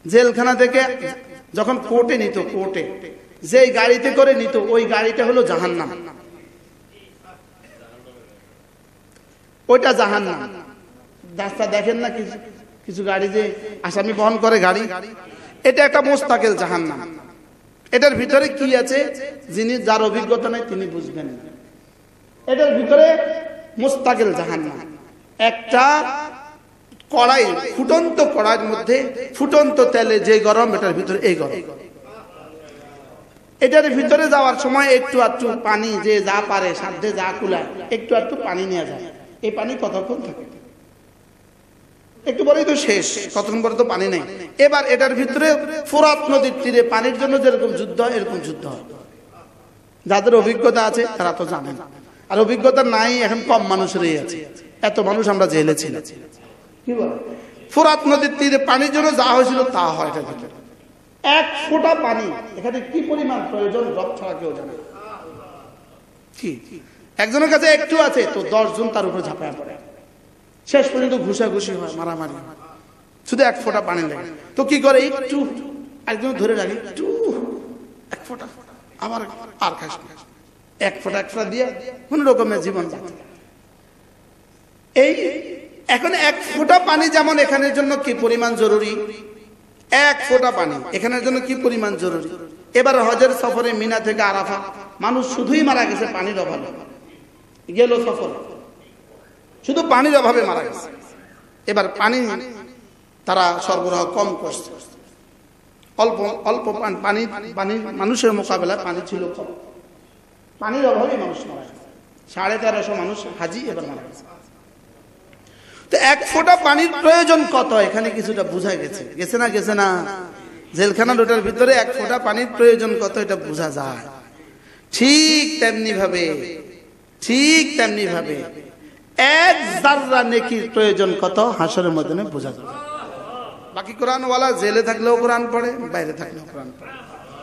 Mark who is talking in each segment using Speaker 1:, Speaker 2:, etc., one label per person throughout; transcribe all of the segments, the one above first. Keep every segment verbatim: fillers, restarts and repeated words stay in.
Speaker 1: জেলখানা থেকে যখন কোর্টে নিত, কোর্টে যেই গাড়িতে করে নিত ওই গাড়িটা হলো জাহান্নাম, ওইটা জাহান্নাম। রাস্তা দেখেন না কিছু কিছু গাড়ি যে আসামি বহন করে গাড়ি, এটা একটা মোস্তাকিল জাহান্নাম। এটার ভিতরে কি আছে যিনি যার অভিজ্ঞতা নাই তিনি বুঝবেন না। এটার ভিতরে মোস্তাকিল জাহান্নাম, একটা কড়াই, ফুটন্ত কড়াইয়ের মধ্যে ফুটন্ত তেলে যে গরম, এটার ভিতরে এই গরম। এটার ভিতরে যাওয়ার সময় একটু একটু পানি, যে যা পারে সাধ্যে যা কুলায় একটু একটু পানি নিয়ে যায়। এই পানি কতক্ষণ থাকে? একটু পরেই তো শেষ, কতক্ষণ পরে তো পানি নেই। এবার এটার ভিতরে ফোরাত নদীর তীরে পানির জন্য যেরকম যুদ্ধ হয় এরকম যুদ্ধ হয়। যাদের অভিজ্ঞতা আছে তারা তো জানেন, আর অভিজ্ঞতা নাই এখন কম মানুষেরই আছে। এত মানুষ আমরা জেলে ছিলাম, কি বল? ফোরাত নদীর তীরে পানির জন্য যা হয়েছিল তা হয় এটার ভিতরে। এক ফোঁটা পানি এখানে কি পরিমাণ প্রয়োজন রব ছাড়া কেউ জানে। কি একজনের কাছে একটু আছে তো দশ জন তার উপরে ঝাঁপায় পড়ে, শেষ পর্যন্ত ঘুষাঘুষি হয়, মারামারি হয়, শুধু এক ফোঁটা পানি লাগে। তো কি করে? একটু একজন ধরে রাখে, একটু এক ফোঁটা, আবার আর খাস এক ফোঁটা এক ফোঁটা দিয়ে কোন রকমের জীবন যাচ্ছে। এই এখন এক ফোঁটা পানি যেমন এখানের জন্য কি পরিমাণ জরুরি, এক ফোঁটা পানি এখানের জন্য কি পরিমাণ জরুরি। এবার হজের সফরে মিনা থেকে আরাফা মানুষ শুধুই মারা গেছে পানির অভাবে, গেল সফর শুধু পানির অভাবে মারা গেছে। এবার পানি তারা সরবরাহ কম করছে, অল্প অল্প পানি পানি মানুষের মোকাবেলায় পানি ছিল কম, পানির অভাবে মানুষ মারা গেছে। সাড়ে তেরোশো মানুষ হাজি এবার মারা গেছে। তো এক ফোঁটা পানির প্রয়োজন কত এখানে কিছুটা বোঝা গেছে, গেছে না গেছে না? জেলখানা দুটার ভিতরে এক ফোঁটা পানির প্রয়োজন কত এটা বোঝা যায়। ঠিক তেমনি ভাবে ঠিক তেমনি ভাবে এক যাররা নেকির প্রয়োজন কত হাসরের ময়দানে বোঝা যাবে। বাকি কোরআনওয়ালা জেলে থাকলেও কোরআন পড়ে, বাইরে থাকলেও কোরআন পড়ে।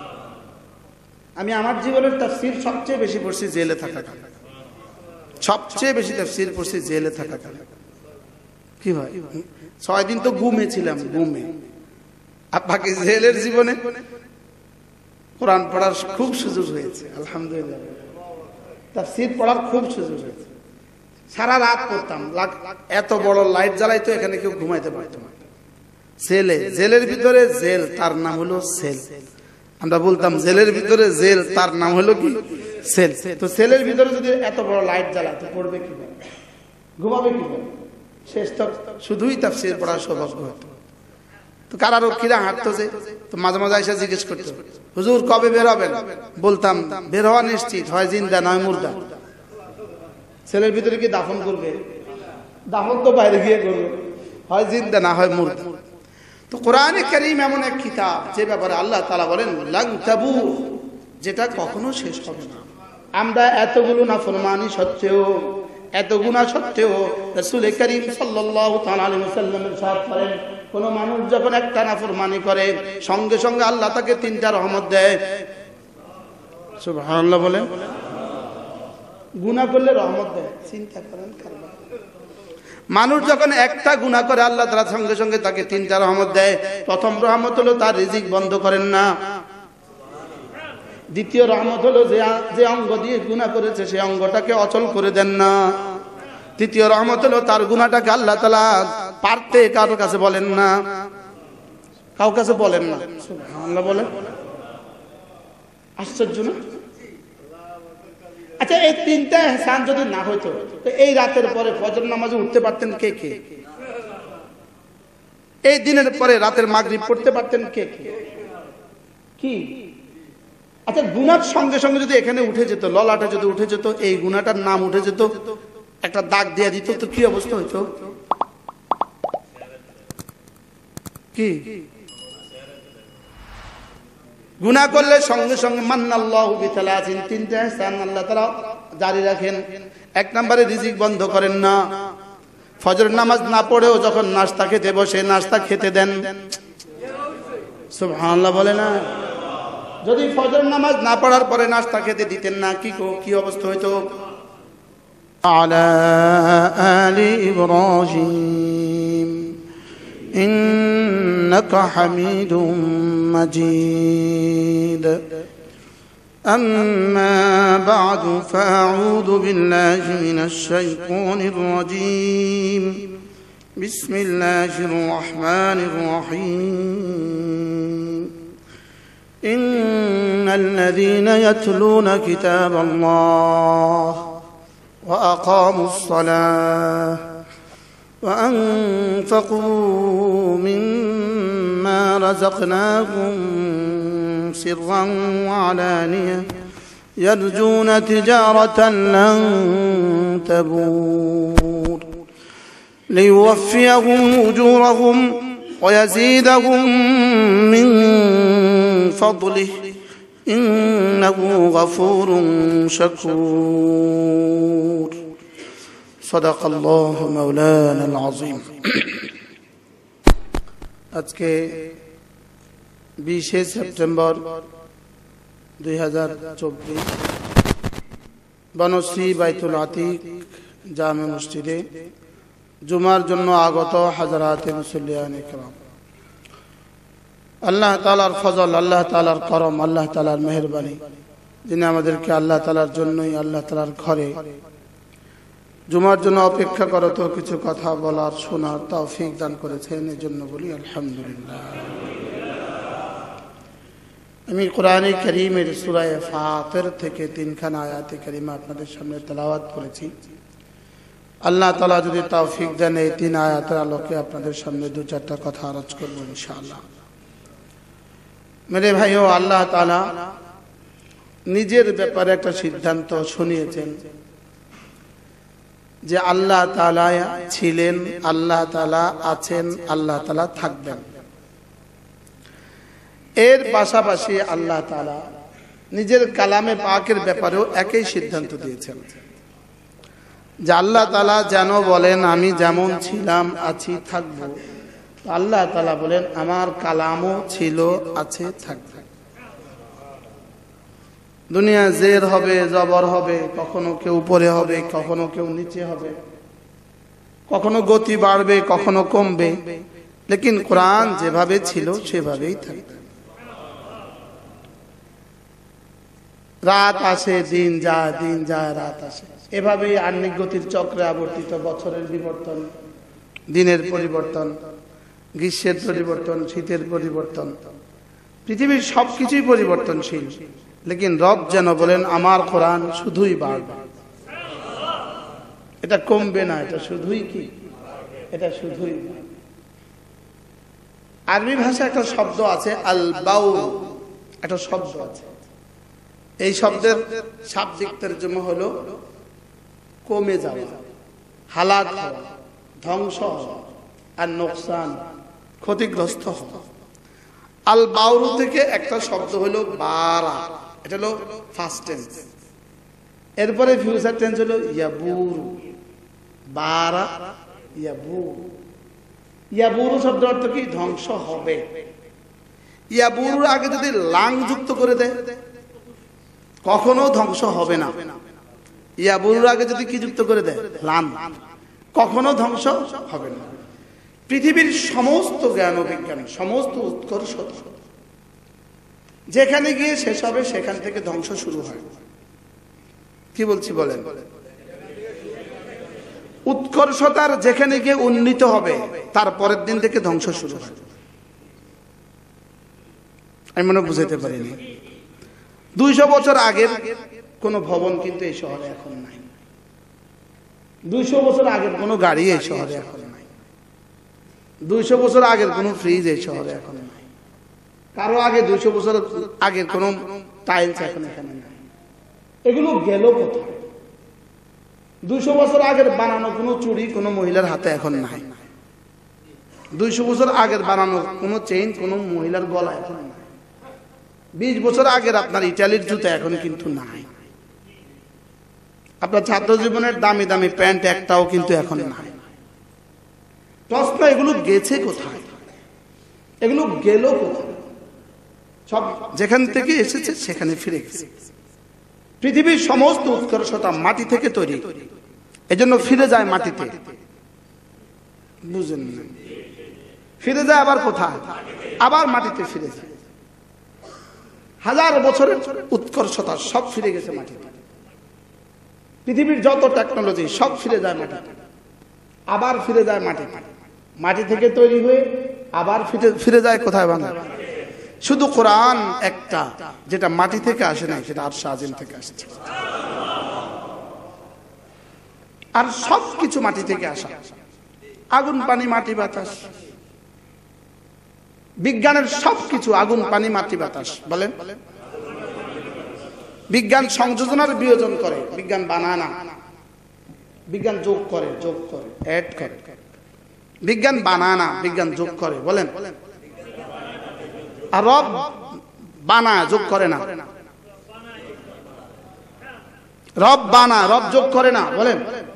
Speaker 1: আমি আমার জীবনের তাফসীর সবচেয়ে বেশি পড়ছি জেলে থাকাকালে, সবচেয়ে বেশি তাফসীর পড়ছি জেলে থাকাকালে। কি হয়, ছয় দিন তো ঘুমে ছিলাম, ঘুমে। আর বাকি জেলের জীবনে কোরআন পড়ার খুব সুযোগ হয়েছে, আলহামদুলিল্লাহ। তাফসীর পড়ার খুব সুযোগ হয়েছে। সারা রাত পড়তাম, এত বড় লাইট জ্বালাইতো এখানে কেউ ঘুমাইতে পারতো না। জেলে, জেলের ভিতরে জেল, তার নাম হলো সেল। আমরা বলতাম জেলের ভিতরে জেল, তার নাম হলো কি? সেল। তো সেলের ভিতরে যদি এত বড় লাইট জ্বালাতো পড়বে কিভাবে, ঘুমাবে কিভাবে? শেষ তো শুধুই তাফসীর পড়ার সৌভাগ্য হতো। তো কারারক্ষীরা হাঁটতো যে, তো মাঝে মাঝে এসে জিজ্ঞেস করতো, হুজুর কবে বের হবেন? বলতাম বের হওয়া নিশ্চিত, হয় জিন্দা নয় মুর্দা। ছেলের ভিতরে কি দাফন করবে? দাফন তো বাইরে গিয়ে করবে, হয় জিন্দা না হয় মুর্দা। তো কোরআনে কারীম এমন এক কিতাব যে ব্যাপারে আল্লাহ তাআলা বলেন লান তাবু, যেটা কখনো শেষ হবে না। আমরা এতগুলো নাফরমানি সত্ত্বেও, এত গুনাহ সত্ত্বেও রাসূল কারীম সাল্লাল্লাহু তাআলা আলাইহি ওয়াসাল্লাম ইরশাদ করেন, কোন মানুষ যখন একটা নাফরমানি করে সঙ্গে সঙ্গে আল্লাহ তাকে তিনটা রহমত দেয়। সুবহানাল্লাহ বলেন। গুনাহ করলে রহমত দেয়, চিন্তা করেন। মানুষ যখন একটা গুনাহ করে আল্লাহ তাআলা সঙ্গে সঙ্গে তাকে তিনটা রহমত দেয়। প্রথম রহমত হলো তার রিজিক বন্ধ করেন না। দ্বিতীয় রহমত হলো যে যে অঙ্গ দিয়ে গুনাহ করেছে সেই অঙ্গটাকে অচল করে দেন না। তৃতীয় রহমত হলো তার গুনাহটাকে আল্লাহ তাআলা পারতে কারোর কাছে বলেন না, কারোর কাছে বলেন না। সুবহানাল্লাহ বলেন। আশ্চর্য না? আচ্ছা, এই তিনটা ইহসান যদি না হইতো তো এই রাতের পরে ফজর নামাজে উঠতে পারতেন কে কে? এই দিনের পরে রাতের মাগরিব পড়তে পারতেন কে কে? কি আচ্ছা, গুনার সঙ্গে সঙ্গে যদি এখানে উঠে যেত, ললাটা যদি উঠে যেত, এই গুনাহটার নাম উঠে যেত, একটা দাগ দিয়ে দিত, তো কি অবস্থা হইতো? কি গুনাহ করলে সঙ্গে সঙ্গে মান্নাল্লাহু বিতালাতিন, তিনটা ইহসান আল্লাহ তাআলা জারি রাখেন। এক নম্বরে রিজিক বন্ধ করেন না। ফজর নামাজ না পড়েও যখন নাস্তা খেতে বসে নাস্তা খেতে দেন। সুবহানাল্লাহ বলে না? যদি ফজর নামাজ না পড়ার পরে নাস্তা খেতে দিতেন না, কি কি অবস্থা হইতো? আলা আলি ইব্রাহিম إنك حميد مجيد أما بعد فأعوذ بالله من الشيطان الرجيم بسم الله الرحمن الرحيم إن الذين يتلون كتاب الله وأقاموا الصلاة وأنفقوا مما رزقناهم سرا وعلانية يرجون تجارة لن تبور ليوفيهم أجورهم ويزيدهم من فضله إنه غفور شكور صدق الله مولانا العظيم আজকে বিশে সেপ্টেম্বর দুই হাজার চব্বিশ বনশ্রী বাইতুল আতিক জামে মসজিদে জুমার জন্য আগত হাজারাতে মুসল্লিয়ান ইকরাম, আল্লাহ তাআলার ফজল, আল্লাহ তাআলার করম, আল্লাহ তাআলার মেহেরবানি, যিনি আমাদেরকে আল্লাহ তাআলার জন্যই আল্লাহ তাআলার ঘরে জুমার জন্য অপেক্ষা করত কিছু কথা বলার শোনার তৌফিক দান করেছেন, এর জন্য বলি আলহামদুলিল্লাহ। আমি কোরআনে কারীমের সূরা ফাতির থেকে তিনখানা আয়াতে কারিমা আপনাদের সামনে তেলাওয়াত করেছি। আল্লাহ তাআলা যদি তৌফিক দেন এই তিন আয়াতের আলোকে আপনাদের সামনে দু চারটা কথা আরজ করব ইনশাআল্লাহ। মেরে ভাইও, আল্লাহ তাআলা নিজের ব্যাপারে একটা সিদ্ধান্ত শুনিয়েছেন যে আল্লাহ তাআলা ছিলেন, আল্লাহ তাআলা আছেন, আল্লাহ তাআলা থাকবেন। এর পাশাপাশি আল্লাহ তাআলা নিজের কালামে পাকের ব্যাপারেও একই সিদ্ধান্ত দিয়েছেন যে আল্লাহ তাআলা যেন বলেন আমি যেমন ছিলাম আছি থাকবো, আল্লাহ তাআলা বলেন আমার কালামও ছিল আছে থাকবে। দুনিয়া জের হবে, জবর হবে, কখনো কেউ উপরে হবে, কখনো কেউ নিচে হবে, কখনো গতি বাড়বে, কখনো কমবে, লেকিন কোরআন যেভাবে ছিল সেভাবেই থাকবে। রাত আসে, দিন যায়, দিন যায়, রাত আসে, এভাবেই আহ্নিক গতির চক্রে আবর্তিত বছরের বিবর্তন, দিনের পরিবর্তন, গ্রীষ্মের পরিবর্তন, শীতের পরিবর্তন, পৃথিবীর সবকিছুই পরিবর্তনশীল, লেকিন রব যেন বলেন আমার কোরআন শুধুই বাড়বে, এটা কমবে না, এটা শুধুই কি, এটা শুধুই। আরবি ভাষায় একটা শব্দ আছে আল বাউল, একটা শব্দ আছে, এই শব্দের শাব্দিক তরজমা হলো কমে যাওয়া, হালাক হওয়া, ধ্বংস হওয়া, আর নোকসান, ক্ষতিগ্রস্ত হওয়া। আল বাউরু থেকে একটা শব্দ হলো বারা, এটা হলো ফার্স্ট টেন্স, এরপরে ফিউচার টেন্স হলো ইয়াবুরু, বারা ইয়াবুরু। ইয়াবুরু শব্দ অর্থ কি, ধ্বংস হবে। ইয়াবুরুর আগে যদি লাং যুক্ত করে দেয় কখনো ধ্বংস হবে না। ইয়াবুরুর আগে যদি কি যুক্ত করে দেয়, লাম, কখনো ধ্বংস হবে না। পৃথিবীর সমস্ত জ্ঞান ও বিজ্ঞান, সমস্ত উৎকর্ষ যেখানে গিয়ে শেষ হবে সেখান থেকে ধ্বংস শুরু হয়। কি বলছি বলেন? উৎকর্ষতার যেখানে গিয়ে উন্নীত হবে তার পরের দিন থেকে ধ্বংস শুরু হয়। আমি মনে বুঝাইতে পারিনি। দুইশো বছর আগের কোন ভবন কিন্তু এই শহরে এখন নাই। দুইশো বছর আগের কোন গাড়ি এই শহরে এখন নাই। দুইশো বছর আগের কোন ফ্রিজ এই শহরে এখন নাই। কারো আগে দুইশো বছর আগের কোন টাইলস এখন এখানে নাই। এগুলো গেল কোথায়? দুইশো বছর আগের বানানো কোনো চুড়ি কোনো মহিলার হাতে এখন নাই। দুইশো বছর আগের বানানো কোনো চেইন কোনো মহিলার গলা এখন নাই। বিশ বছর আগের আপনার ইটালির জুতা এখন কিন্তু নাই। আপনার ছাত্র জীবনের দামি দামি প্যান্ট একটাও কিন্তু এখন নাই। প্রশ্ন, এগুলো গেছে কোথায়? এগুলো গেল কোথায়? সব যেখান থেকে এসেছে সেখানে ফিরে গেছে। পৃথিবীর সমস্ত উৎকর্ষতা মাটি থেকে তৈরি, এজন্য ফিরে যায় মাটিতে। বুঝেন না? ফিরে যায় আবার কোথায়? আবার মাটিতে ফিরে যায়। হাজার বছরের উৎকর্ষতা সব ফিরে গেছে মাটিতে। পৃথিবীর যত টেকনোলজি সব ফিরে যায় মাটিতে, আবার ফিরে যায় মাটিতে। মাটি থেকে তৈরি হয়ে আবার ফিরে ফিরে যায় কোথায়? বাংলা। শুধু কোরআন একটা যেটা মাটি থেকে আসে নাই, সেটা আরশ আজিম থেকে আসছে। আর সব কিছু মাটি থেকে আসা, আগুন পানি মাটি বাতাস। বিজ্ঞানের সব কিছু আগুন পানি মাটি বাতাস। বলেন, বিজ্ঞান সংযোজনের বিয়োজন করে, বিজ্ঞান বানায় না। বিজ্ঞান যোগ করে, যোগ করে, অ্যাড করে। বিজ্ঞান বানায় না, বিজ্ঞান যোগ করে। বলেন, আর রব বানায়, যোগ করে না। রব বানায়, রব যোগ করে না। বলেন,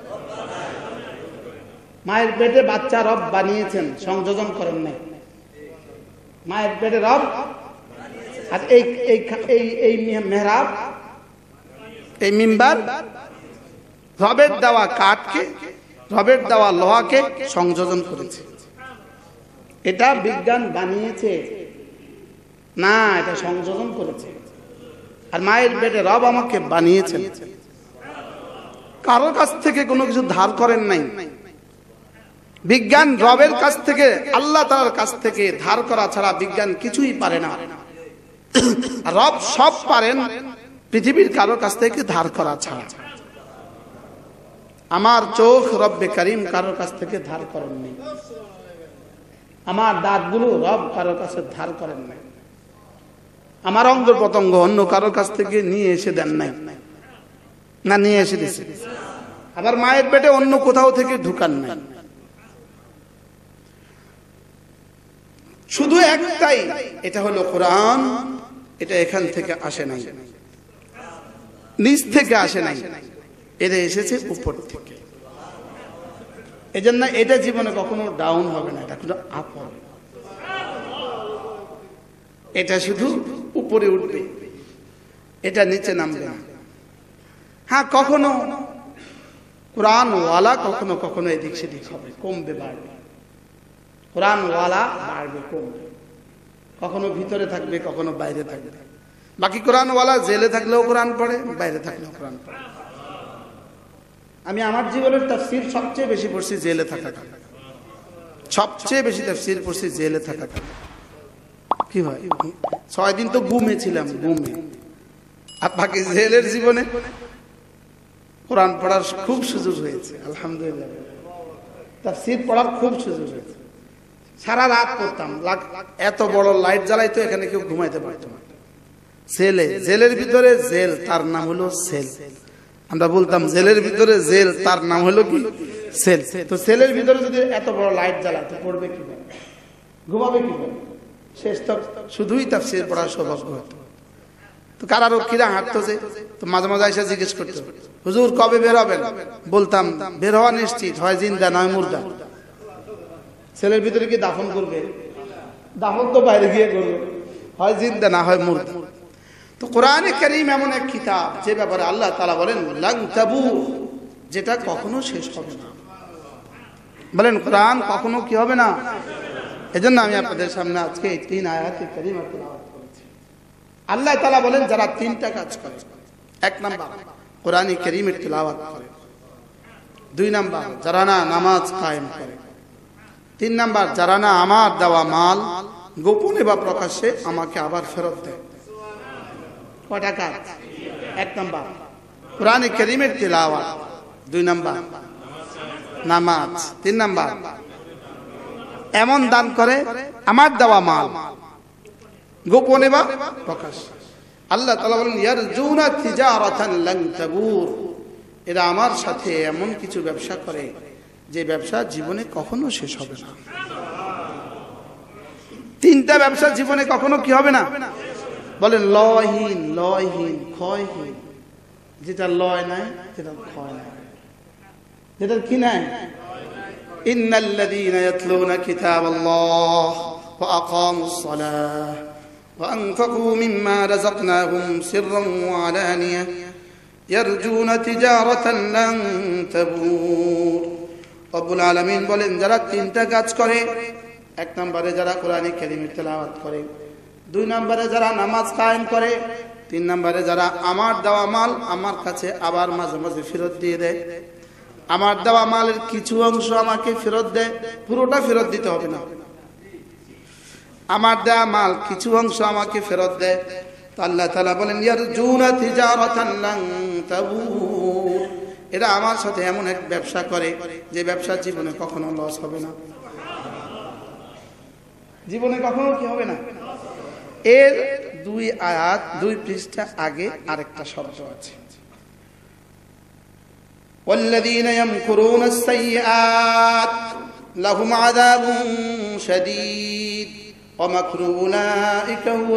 Speaker 1: মায়ের পেটে বাচ্চা রব বানিয়েছেন, সংযোজন করেন নাই। মায়ের পেটে রব, আর এই এই এই মেহরাব, এই মিম্বার রবের দেওয়া কাঠকে, রবের দেওয়া লোহাকে সংযোজন করেছে। এটা বিজ্ঞান বানিয়েছে না, এটা সংযোজন করেছে। আর মায়ের পেটে রব আমাকে বানিয়েছেন, কারোর কাছ থেকে কোনো কিছু ধার করেন নাই। বিজ্ঞান রবের কাছ থেকে, আল্লাহ তাআলার কাছ থেকে ধার করা ছাড়া বিজ্ঞান কিছুই পারে না। রব সব পারেন, পৃথিবীর কারোর কাছ থেকে ধার করা ছাড়া। আমার চোখ রব্বে কারীম কারোর কাছ থেকে ধার করেন নাই। আমার দাঁতগুলো রব কারোর কাছে ধার করেন নাই। আমার অঙ্গ প্রত্যঙ্গ অন্য কারোর কাছ থেকে নিয়ে এসে দেন নাই, না নিয়ে এসে দিয়েছে। আবার মায়ের পেটে অন্য কোথাও থেকে ঢুকান নাই। শুধু একটাই, এটা হলো কোরআন। এটা এখান থেকে আসে নাই, নিচ থেকে আসে নাই, এটা এসেছে উপর থেকে। এজন্য এটা জীবনে কখনো ডাউন হবে না, এটা কোনো আপ হবে। এটা শুধু উপরে উঠবে, এটা নিচে নামবে না। হ্যাঁ, কখনো কোরআন ওয়ালা কখনো কখনো এদিক সেদিক হবে, কমবে বাড়বে। কোরআন ওয়ালা বাড়বে কমবে, কখনো ভিতরে থাকবে, কখনো বাইরে থাকবে। বাকি কোরআন ওয়ালা জেলে থাকলেও কোরআন পড়ে, বাইরে থাকলেও কোরআন পড়ে। আমি আমার জীবনের তাফসীর সবচেয়ে বেশি পড়ছি জেলে থাকা, সবচেয়ে বেশি তাফসীর পড়ছি জেলে থাকা। কি ভাই, ছয় দিন তো ঘুমে ছিলাম, ঘুমে। আর বাকি জেলের জীবনে কোরআন পড়ার খুব সুযোগ হয়েছে, আলহামদুলিল্লাহ। তাফসীর পড়ার খুব সুযোগ হয়েছে। সারা রাত পড়তাম, এত বড় লাইট জ্বালাইতো, এখানে কেউ ঘুমাইতে পারতো না। জেলে, জেলের ভিতরে জেল, তার নাম হলো সেল। আমরা বলতাম জেলের ভিতরে জেল, তার নাম হলো কি? সেল। তো সেলের ভিতরে যদি এত বড় লাইট জ্বালায়, তো পড়বে কিভাবে, ঘুমাবে কিভাবে? শেষ তো শুধুই তাফসীর পড়ার সৌভাগ্য হতো। তো কারারক্ষীরা হাঁটতো, যে তো মাঝে মাঝে এসে জিজ্ঞেস করতো, হুজুর কবে বের হবেন? বলতাম বের হওয়া নিশ্চিত, হয় জিন্দা নয় মুর্দা। ছেলের ভিতরে কি দাফন করবে? দাফন তো বাইরে গিয়ে করবে, হয় জিন্দা না হয় মুর্দা। তো কোরআনে কারীম এমন এক কিতাব, যে ব্যাপারে আল্লাহ তাআলা বলেন লান তাবুর, যেটা কখনো শেষ হবে না। বলেন, কোরআন কখনো কি হবে না? এজন্য আমি আপনাদের সামনে আজকে এই তিন আয়াতে কারীমা তেলাওয়াত করেছি। আল্লাহ তাআলা বলেন, যারা তিনটা কাজ করে, এক নাম্বার কোরআনে কারীমের তেলাওয়াত করে, দুই নাম্বার যারা না নামাজ কায়েম করে, তিন নাম্বার যারা না আমার দেওয়া মাল গোপনে বা প্রকাশ্যে আমাকে আবার ফেরত দেয়। কয়টা কাজ? এক নাম্বার কোরআনে কারীমের তেলাওয়াত, দুই নাম্বার নামাজ, তিন নাম্বার এমন দান করে আমার দেওয়া মাল গোপনে বা প্রকাশ্যে। আল্লাহ তাআলা বলেন ইয়ারজুনা তিজারাতান লান তাবুর, এরা আমার সাথে এমন কিছু ব্যবসা করে যে ব্যবসা জীবনে কখনো শেষ হবে না। তিনটা ব্যবসা জীবনে কখনো কি হবে না? বলেন লয়হীন, লয়হীন, ক্ষয়হীন। যেটা লয় নাই, যেটা ক্ষয় নাই, যেটা কি নাই। ইন্নাল্লাযীনা ইয়াতলুনা কিতাবাল্লাহ ওয়া আকামুস সালাহ ওয়া আনফাকু মিম্মা রাযাকনাহুম সিররান ওয়া আলানিয়াহ ইয়ারজুনা তিজারাতান লান তাবুর। রব্বুল আলামিন বলেন, যারা তিনটা কাজ করে এক নম্বরে যারা কোরআন কারীমের তেলাওয়াত করে, দুই নম্বরে যারা নামাজ কায়েম করে, তিন নম্বরে যারা আমার দেওয়া মাল আমার কাছে আবার মাঝে মাঝে ফেরত দিয়ে দেয়। আমার দেওয়া মালের কিছু অংশ আমাকে ফেরত দেয়, পুরোটা ফেরত দিতে হবে না। আমার দেওয়া মাল কিছু অংশ আমাকে ফেরত দেয়। তো আল্লাহ তাআলা বলেন ইয়ারজুনা তিজারাতান লান তাবুর, এরা আমার সাথে এমন এক ব্যবসা করে যে ব্যবসা জীবনে কখনো লস হবে না, জীবনে কখনো কি হবে না। এর দুই আয়াত দুই পৃষ্ঠা আগে আরেকটা শব্দ আছে, ওয়াল্লাযীনা ইয়ামকুরুনা আস-সাইয়্যাত লাহুম আযাবুন শাদীদ ওয়া মাকরু উলাইকা হুয়া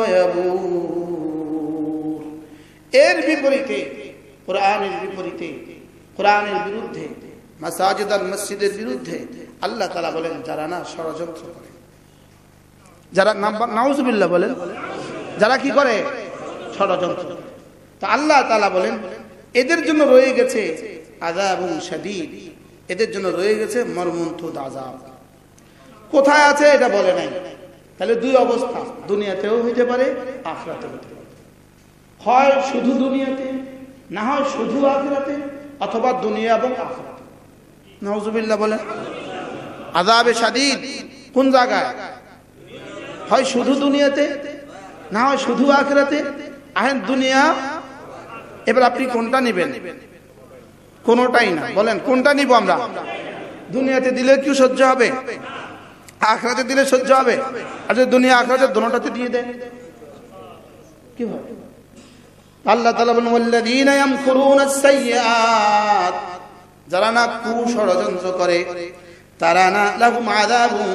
Speaker 1: ইয়াবুর। এর বিপরীতে, কোরআনের বিপরীতে, কোরআনের বিরুদ্ধে, মাসাজিদ আল মসজিদের বিরুদ্ধে আল্লাহ তাআলা বলেন যারা না ষড়যন্ত্র করে, যারা নাউজুবিল্লাহ বলেন, যারা কি করে ষড়যন্ত্র। তো আল্লাহ তাআলা বলেন এদের জন্য রয়ে গেছে আযাবুন শাদীদ, এদের জন্য রয়ে গেছে মর্মন্তুদ আযাব। কোথায় আছে এটা বলে নাই। তাহলে দুই অবস্থা, দুনিয়াতেও হইতে পারে আখিরাতেও হইতে পারে। হয় শুধু দুনিয়াতে, না হয় শুধু আখিরাতে, অথবা দুনিয়া এবং আখিরাতে। নাউজুবিল্লাহ বলেন। আযাবে শাদীদ কোন জায়গায়? হয় শুধু দুনিয়াতে, না হয় শুধু আখিরাতে। আহেন দুনিয়া, এবার আপনি কোনটা নেবেন? কোনটাই না। বলেন কোনটা নিব আমরা? দুনিয়াতে দিলে কি সহ্য হবে? আখিরাতে দিলে সহ্য হবে? আর যদি দুনিয়া আখিরাতে দুটোটাতে দিয়ে দেয় কি হবে? আল্লাহ তাআলা বলেন ওয়াল্লাযীনা ইয়ামকুরুনা আস-সাইয়্যাত, যারা না কুষড়যন্ত্র করে তারা না লাহুম আযাবুন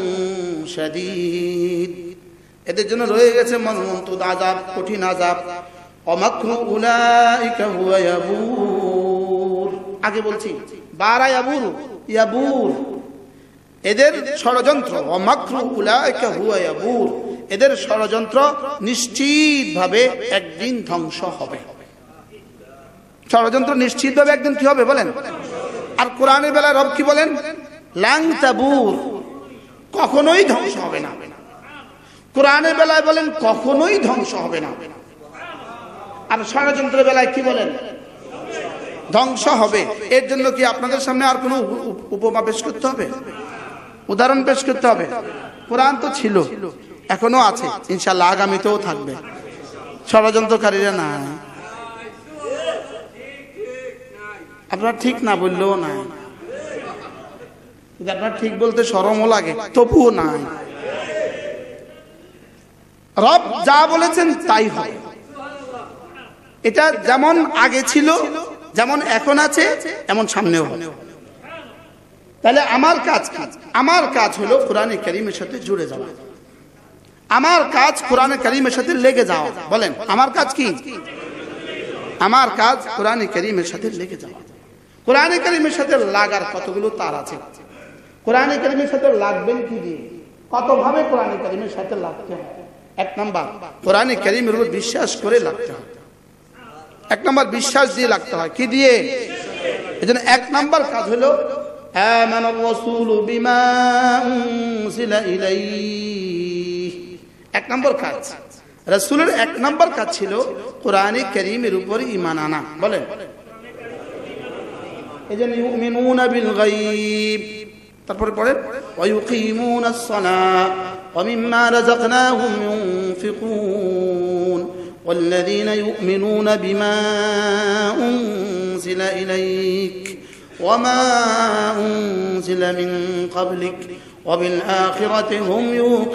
Speaker 1: শাদীদ, এদের জন্য রয়ে গেছে মর্মন্তুদ আযাব, কঠিন আযাব। ওয়া মাকরু উলাইকা হুয়া ইয়াবুর। আগে বলছি বারা ইয়াবুর, ইয়াবুর এদের ষড়যন্ত্র। ওয়া মাকরু উলাইকা হুয়া ইয়াবুর, এদের ষড়যন্ত্র নিশ্চিতভাবে একদিন ধ্বংস হবে। ষড়যন্ত্র নিশ্চিতভাবে একদিন কি হবে বলেন? আর কোরআনের বেলায় রব কি বলেন? লান তাবুর, কখনোই ধ্বংস হবে না। কোরআনের বেলায় বলেন কখনোই ধ্বংস হবে না। আর ষড়যন্ত্রের বেলায় কি বলেন? ধ্বংস হবে। এর জন্য কি আপনাদের সামনে আর কোনো উপমা পেশ করতে হবে, উদাহরণ পেশ করতে হবে? কোরআন তো ছিল, এখনো আছে, ইনশাআল্লাহ আগামীতেও থাকবে। ষড়যন্ত্রকারীরা না, আপনার ঠিক না বললেও নাই, আপনার ঠিক বলতে শরমও লাগে, তবুও নাই। রব যা বলেছেন তাই হয়। এটা যেমন আগে ছিল, যেমন এখন আছে, এমন সামনেও হবে। তাহলে আমার কাজ কি? আমার কাজ হলো কোরআনে কারীমের সাথে জুড়ে যাওয়া। আমার কাজ কোরআনে কারীমের সাথে লেগে যাওয়া। বলেন আমার কাজ কি? আমার কাজ কোরআনে কারীমের সাথে লেগে যাওয়া। কোরআনে কারীমের সাথে লাগার কতগুলো তার আছে। কোরআনে কারীমের সাথে লাগবেন কি দিয়ে? কত ভাবে কোরআনে কারীমের সাথে লাগতে হয়? এক নাম্বার, কোরআনে কারীমের উপর বিশ্বাস করে লাগতে হয়। এক নাম্বার বিশ্বাস দিয়ে লাগতে হয়। কি দিয়ে? এজন্য এক নাম্বার কাজ হলো আমানার রাসূলু বিমা উনজিলা ইলাইহি। এক নাম্বার কাজ, রাসূলের এক নাম্বার কাজ ছিল কোরআনে কারীমের উপর ঈমান আনা। বলেন এজন্য ইউমিনুনা বিল গায়ব, তারপরে পড়েন ওয়া ইউকিমুনাস সালাহ ওয়া মিম্মা রাযাকনাহুম ইউনফিকুন ওয়াল্লাযীনা ইউমিনুনা বিমা উনজিলা ইলাইক ওয়া মা উনজিলা মিন ক্বাবলিক ওয়া বিল আখিরাতি হুম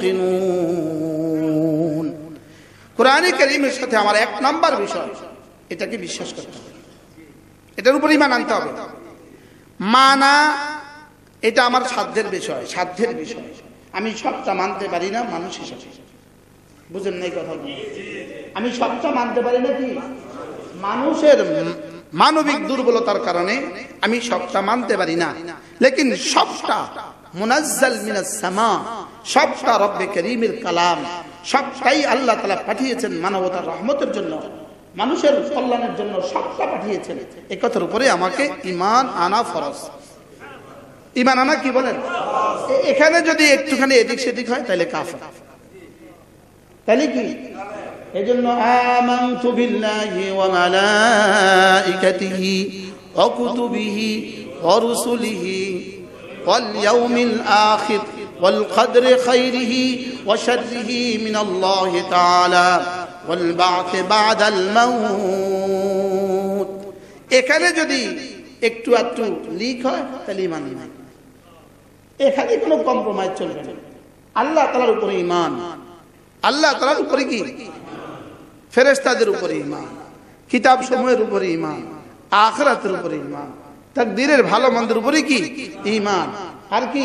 Speaker 1: ইউকিনুন। কোরআনে কারীমের সাথে আমার এক নাম্বার বিষয়, এটাকে বিশ্বাস করতে হবে, এটার উপর ঈমান আনতে হবে। মানা এটা আমার সাধ্যের বিষয়, সাধ্যের বিষয়। আমি সবটা মানতে পারি না মানুষ হিসাবে, বুঝেন নাই কথা? আমি সবটা মানতে পারি না, কি মানুষের মানবিক দুর্বলতার কারণে আমি সবটা মানতে পারি না। লেকিন সবটা মুনাজ্জাল মিনাস সামা, সবটা রব্বে কারীমের কালাম, সবটাই আল্লাহ তাআলা পাঠিয়েছেন মানবতার রহমতের জন্য, মানুষের কল্যাণের জন্য সবটা পাঠিয়েছেন। এই কথার উপরে আমাকে ঈমান আনা ফরজ। ঈমান আনা কি বলেন? এখানে যদি একটুখানি এদিক সেদিক হয় তাহলে কাফের, তাহলে কি? এজন্য আমানতু বিল্লাহি ওয়া মালাইকাতিহি ওয়া কুতুবিহি ওয়া রুসুলিহি ওয়াল ইয়াউমিল আখির ওয়াল কদরি খাইরিহি ওয়া শাররিহি মিনাল্লাহি তাআলা ওয়াল বা'থ বা'দাল মাউত। এখানে যদি একটু একটু লিক হয় তাহলে ঈমান নাই, এখানে কোনো কম্প্রোমাইজ চলবে না। আল্লাহ তাআলার উপরে ঈমান, আল্লাহ তাআলার উপরে কি? ফেরেশতাদের উপরে ঈমান, কিতাব সমূহের উপরে ঈমান, আখিরাতের উপরে ঈমান, তাকদীরের ভালো মন্দের উপরে কি? ঈমান। আর কি?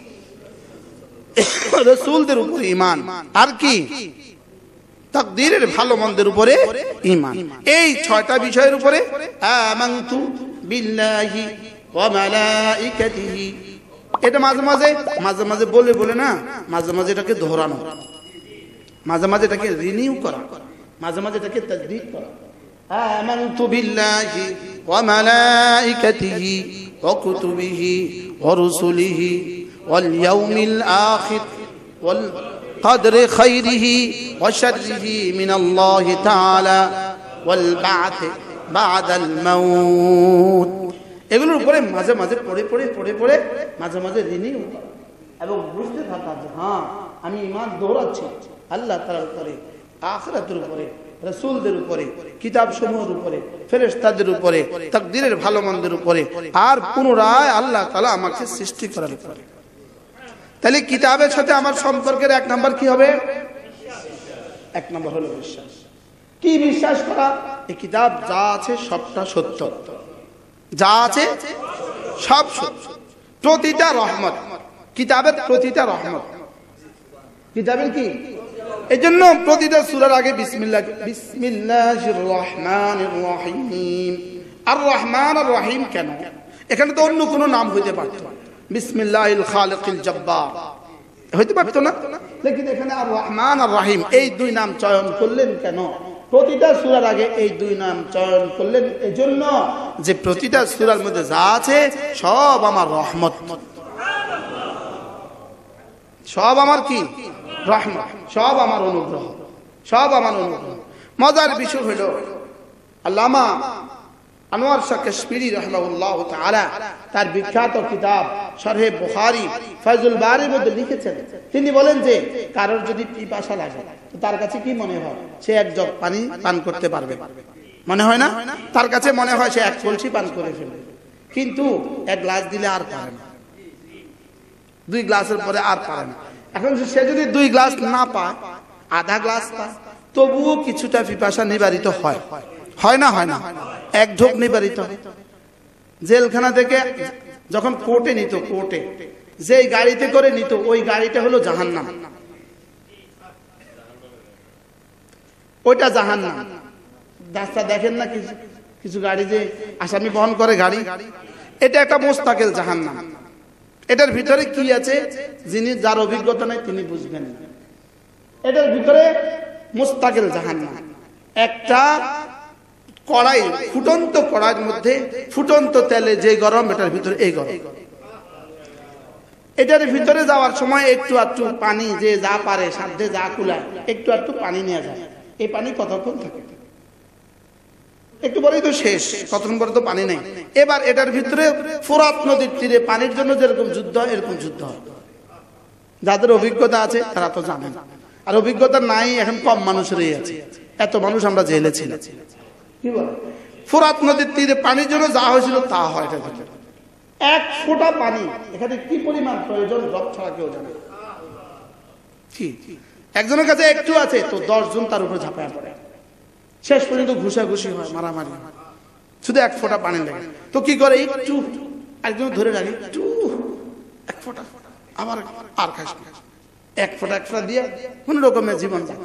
Speaker 1: রাসূলদের উপরে ঈমান। আর কি? তাকদীরের ভালো মন্দের উপরে ঈমান। এই ছয়টা বিষয়ের উপরে আমানতু বিল্লাহি ওয়া মালাইকাতিহি। এটা মাঝে মাঝে মাঝে মাঝে বলে বলে না, মাঝে মাঝে এটাকে দোহরানো, মাঝে মাঝে এটাকে রিনিউ করা, মাঝে মাঝে এটাকে তাজদীদ করা। আমানতু বিল্লাহি ওয়া মালাইকাতিহি ওয়া কুতুবিহি ওয়া রুসুলিহি ওয়াল ইয়াউমিল আখির ওয়াল কদরি খাইরিহি ওয়া শাররিহি মিনাল্লাহি তাআলা ওয়াল বা'থ বা'দাল মাউত। এগুলোর উপরে মাঝে মাঝে পড়ে পড়ে পড়ে পড়ে মাঝে মাঝে রিনিউ এবং বুঝতে থাকা যে হ্যাঁ আমি ঈমান দৌড়াচ্ছি আল্লাহ তাআলার উপরে, আখিরাতের উপরে, রাসূলদের উপরে, কিতাব সমূহের উপরে, ফেরেশতাদের উপরে, তাকদীরের ভালো মন্দের উপরে, আর পুনরায় আল্লাহ তাআলা আমাকে সৃষ্টি করার উপরে। তাহলে কিতাবের সাথে আমার সম্পর্কের এক নাম্বার কি হবে? এক নাম্বার হলো বিশ্বাস। কি বিশ্বাস করা? এই কিতাব যা আছে সবটা সত্য, যা আছে সব সত্য, প্রতিটা রহমত, কিতাবের প্রতিটা রহমত, কিতাবের কি? এই জন্য প্রতিটা সূরার আগে বিসমিল্লাহ, বিসমিল্লাহির রহমানির রহিম। আর রহমান আর রহিম কেন? এখানে তো অন্য কোনো নাম হইতে পারত, বিসমিল্লাহিল খালিকিল জব্বার হইতে পারতো না, লেকিন এখানে আর রহমান আর রহিম এই দুই নাম চয়ন করলেন কেন? প্রতিটা সূরার আগে এই দুই নাম চয়ন করলেন এজন্য যে প্রতিটা সূরার মধ্যে যা আছে সব আমার রহমত, সব আমার কি? রহমত, সব আমার অনুগ্রহ, সব আমার অনুগ্রহ। মজার বিষয় হলো আল্লামা আনোয়ার শাহ কাশ্মীরি রাহিমাহুল্লাহ তাআলা তার বিখ্যাত কিতাব শরহে বুখারী ফায়জুল বারীর মধ্যে লিখেছেন, তিনি বলেন যে কারোর যদি পিপাসা লাগে তো তার কাছে কি মনে হয়? সে এক জগ পানি পান করতে পারবে, মনে হয় না? তার কাছে মনে হয় সে এক কলসি পান করে ফেলবে, কিন্তু এক গ্লাস দিলে আর পারে না, দুই গ্লাসের পরে আর পারে না। এখন সে যদি দুই গ্লাস না পায়, আধা গ্লাস পায়, তবুও কিছুটা পিপাসা নিবারিত হয়, হয় না? হয় না? এক ঢোক নিবারিত। জেলখানা থেকে যখন কোর্টে নিত, কোর্টে যেই গাড়িতে করে নিত ওই গাড়িটা হলো জাহান্নাম, ওইটা জাহান্নাম। রাস্তা দেখেন না কিছু কিছু গাড়ি যে আসামি বহন করে গাড়ি, এটা একটা মোস্তাকিল জাহান্নাম। এটার ভিতরে কি আছে যিনি যার অভিজ্ঞতা নাই তিনি বুঝবেন না। এটার ভিতরে মুস্তাকিল জাহান্নাম, একটা কড়াই, ফুটন্ত কড়াইয়ের মধ্যে ফুটন্ত তেলে যে গরম, এটার ভিতরে এই গরম। এটার ভিতরে যাওয়ার সময় একটু একটু পানি, যে যা পারে সাধ্যে যা কুলায় একটু একটু পানি নিয়ে যায়। এই পানি কতক্ষণ থাকে? একটু পরেই তো শেষ, কতক্ষণ পরে তো পানি নেই। এবার এটার ভিতরে ফোরাত নদীর তীরে পানির জন্য যেরকম যুদ্ধ হয় এরকম যুদ্ধ হয়। যাদের অভিজ্ঞতা আছে তারা তো জানেন, আর অভিজ্ঞতা নাই এখন কম মানুষেরই আছে, এত মানুষ আমরা জেলে ছিলাম। কি বলে? ফোরাত নদীর তীরে পানির জন্য যা হয়েছিল তা হয় এটার ভিতরে। এক ফোঁটা পানি এখানে কি পরিমাণ প্রয়োজন রব ছাড়া কেউ জানে। কি একজনের কাছে একটু আছে তো দশ জন তার উপরে ঝাঁপায় পড়ে, শেষ পর্যন্ত ঘুষাঘুষি হয়, মারামারি, শুধু এক ফোঁটা পানি লাগে। তো কি করে? একটু একজন ধরে রাখে, একটু এক ফোঁটা, আবার আর খাস, এক ফোঁটা এক ফোঁটা দিয়ে কোন রকমের জীবন যাচ্ছে।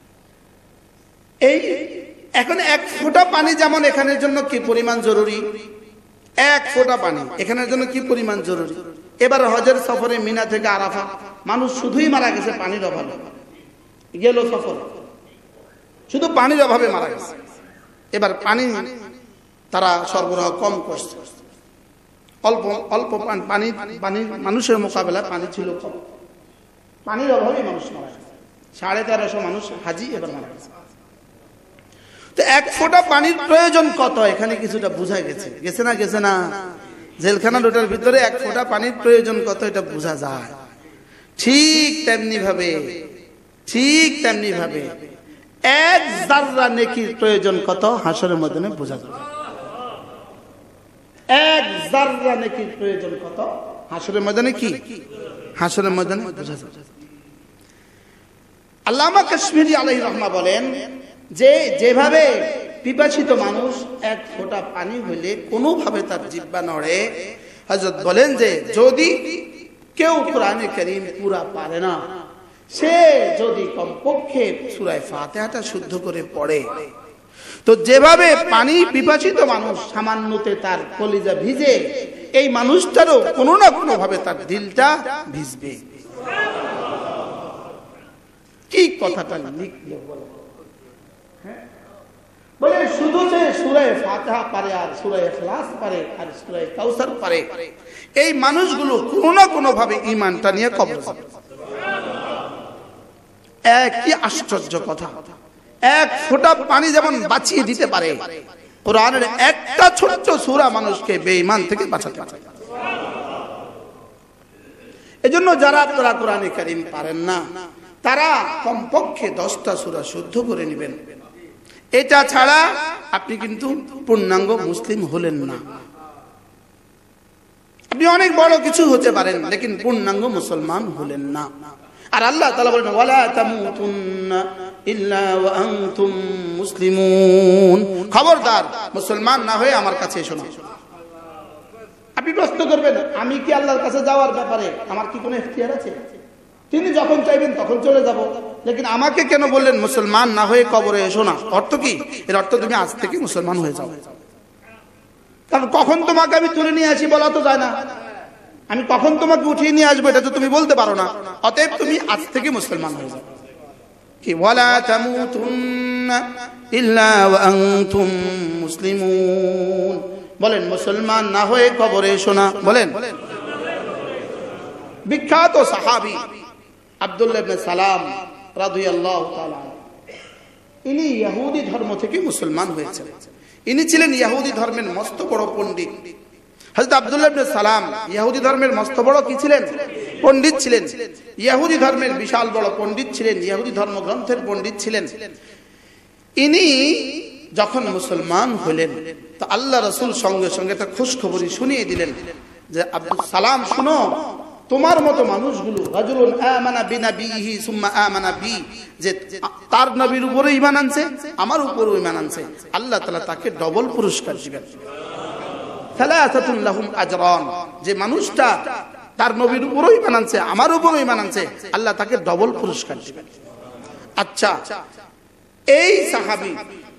Speaker 1: এই এখন এক ফোঁটা পানি যেমন এখানের জন্য কি পরিমাণ জরুরি, এক ফোঁটা পানি এখানের জন্য কি পরিমাণ জরুরি। এবার হজের সফরে মিনা থেকে আরাফা মানুষ শুধুই মারা গেছে পানির অভাবে, গেল সফর শুধু পানির অভাবে মারা গেছে। এবার পানি তারা সরবরাহ কম করছে, অল্প অল্প পানি পানি মানুষের মোকাবেলায় পানি ছিল কম, পানির অভাবে মানুষ মারা গেছে। সাড়ে তেরোশো মানুষ হাজি এবার মারা গেছে। তো এক ফোঁটা পানির প্রয়োজন কত এখানে কিছুটা বোঝা গেছে, গেছে না গেছে না? জেলখানা দুটার ভিতরে এক ফোঁটা পানির প্রয়োজন কত এটা বোঝা যায়। ঠিক তেমনি ভাবে ঠিক তেমনি ভাবে এক যাররা নেকির প্রয়োজন কত হাসরের ময়দানে বোঝা যাবে। এক যাররা নেকির প্রয়োজন কত হাসরের ময়দানে কি হাসরের ময়দানে বোঝা যাবে। আল্লামা কাশ্মীরি আলাইহির রহমা বলেন যে যেভাবে পিপাসিত মানুষ এক ফোঁটা পানি হইলে কোনোভাবে তার জিহ্বা নড়ে, হযরত বলেন যে যদি কেউ কোরআনে কারীম পুরা পারে না, সে যদি কমপক্ষে সূরা ফাতিহাটা শুদ্ধ করে পড়ে, তো যেভাবে পানি পিপাসিত মানুষ সামান্যতে তার কলিজা ভিজে, এই মানুষটারও কোনো না কোনো ভাবে তার দিলটা ভিজবে। কি কথাটা লিখলো বলে, শুধু যে সূরা ফাতিহা পারে আর সূরা ইখলাস পারে আর সূরা কাউসার পারে, এই মানুষগুলো কোনো না কোনো ভাবে ঈমানটা নিয়ে কবর যাবে। এক কি আশ্চর্য কথা! এক ফোঁটা পানি যেমন বাঁচিয়ে দিতে পারে, কোরআনের একটা ছোট্ট সূরা মানুষকে বেঈমান থেকে বাঁচাতে পারে। এজন্য যারা আপনারা কোরআনে কারীম পারেন না, তারা কমপক্ষে দশটা সূরা শুদ্ধ করে নেবেন। এটা ছাড়া আপনি কিন্তু পূর্ণাঙ্গ মুসলিম হলেন না। আপনি অনেক বড় কিছু হতে পারেন, লেকিন পূর্ণাঙ্গ মুসলমান হলেন না। আর আল্লাহ তাআলা বলেন ওয়ালা তামুতুন্না ইল্লা ওয়া আনতুম মুসলিমুন, খবরদার মুসলমান না হয়ে আমার কাছে এসো না। আপনি প্রশ্ন করবেন, আমি কি আল্লাহর কাছে যাওয়ার ব্যাপারে আমার কি কোনো ইখতিয়ার আছে? তিনি যখন চাইবেন তখন চলে যাব, লেকিন আমাকে কেন বললেন মুসলমান না হয়ে কবরে এসো না? অর্থ কি? এর অর্থ তুমি আজ থেকে মুসলমান হয়ে যাও। কারণ কখন তোমাকে আমি তুলে নিয়ে আসি বলা তো যায় না, আমি কখন তোমাকে উঠিয়ে নিয়ে আসবো এটা তো তুমি বলতে পারো না। অতএব তুমি আজ থেকে মুসলমান হয়ে যাও। কি ওয়ালা তামুতুন্না ইল্লা ওয়া আনতুম মুসলিমুন, বলেন মুসলমান না হয়ে কবরে এসো না। বলেন বিখ্যাত সাহাবী আব্দুল্লাহ ইবনে সালাম রাদিয়াল্লাহু তাআলা, ইনি ইহুদি ধর্ম থেকে মুসলমান হয়েছেন। ইনি ছিলেন ইহুদি ধর্মের মস্ত বড় পণ্ডিত। হযরত আব্দুল্লাহ ইবনে সালাম ইহুদি ধর্মের মস্ত বড় কি ছিলেন? পণ্ডিত ছিলেন। ইহুদি ধর্মের বিশাল বড় পণ্ডিত ছিলেন, ইহুদি ধর্মগ্রন্থের পণ্ডিত ছিলেন। ইনি যখন মুসলমান হলেন, তো আল্লাহ রাসূল সঙ্গে সঙ্গে একটা খুশখবরি শুনিয়ে দিলেন যে আব্দুল সালাম, শুনো, তোমার মতো মানুষগুলো রাজুলুন আমানা বিনাবিহি সুম্মা আমানা বি, যে তার নবীর উপরে ঈমান আনছে, আমার উপরেও ঈমান আনছে, আল্লাহ তাআলা তাকে ডবল পুরস্কার দিবেন। সালাসাতুন লাহুম আজরান, যে মানুষটা তার নবীর উপরেও ঈমান আনছে, আমার উপরেও ঈমান আনছে, আল্লাহ তাকে ডবল পুরস্কার দিবেন। আচ্ছা, এই সাহাবী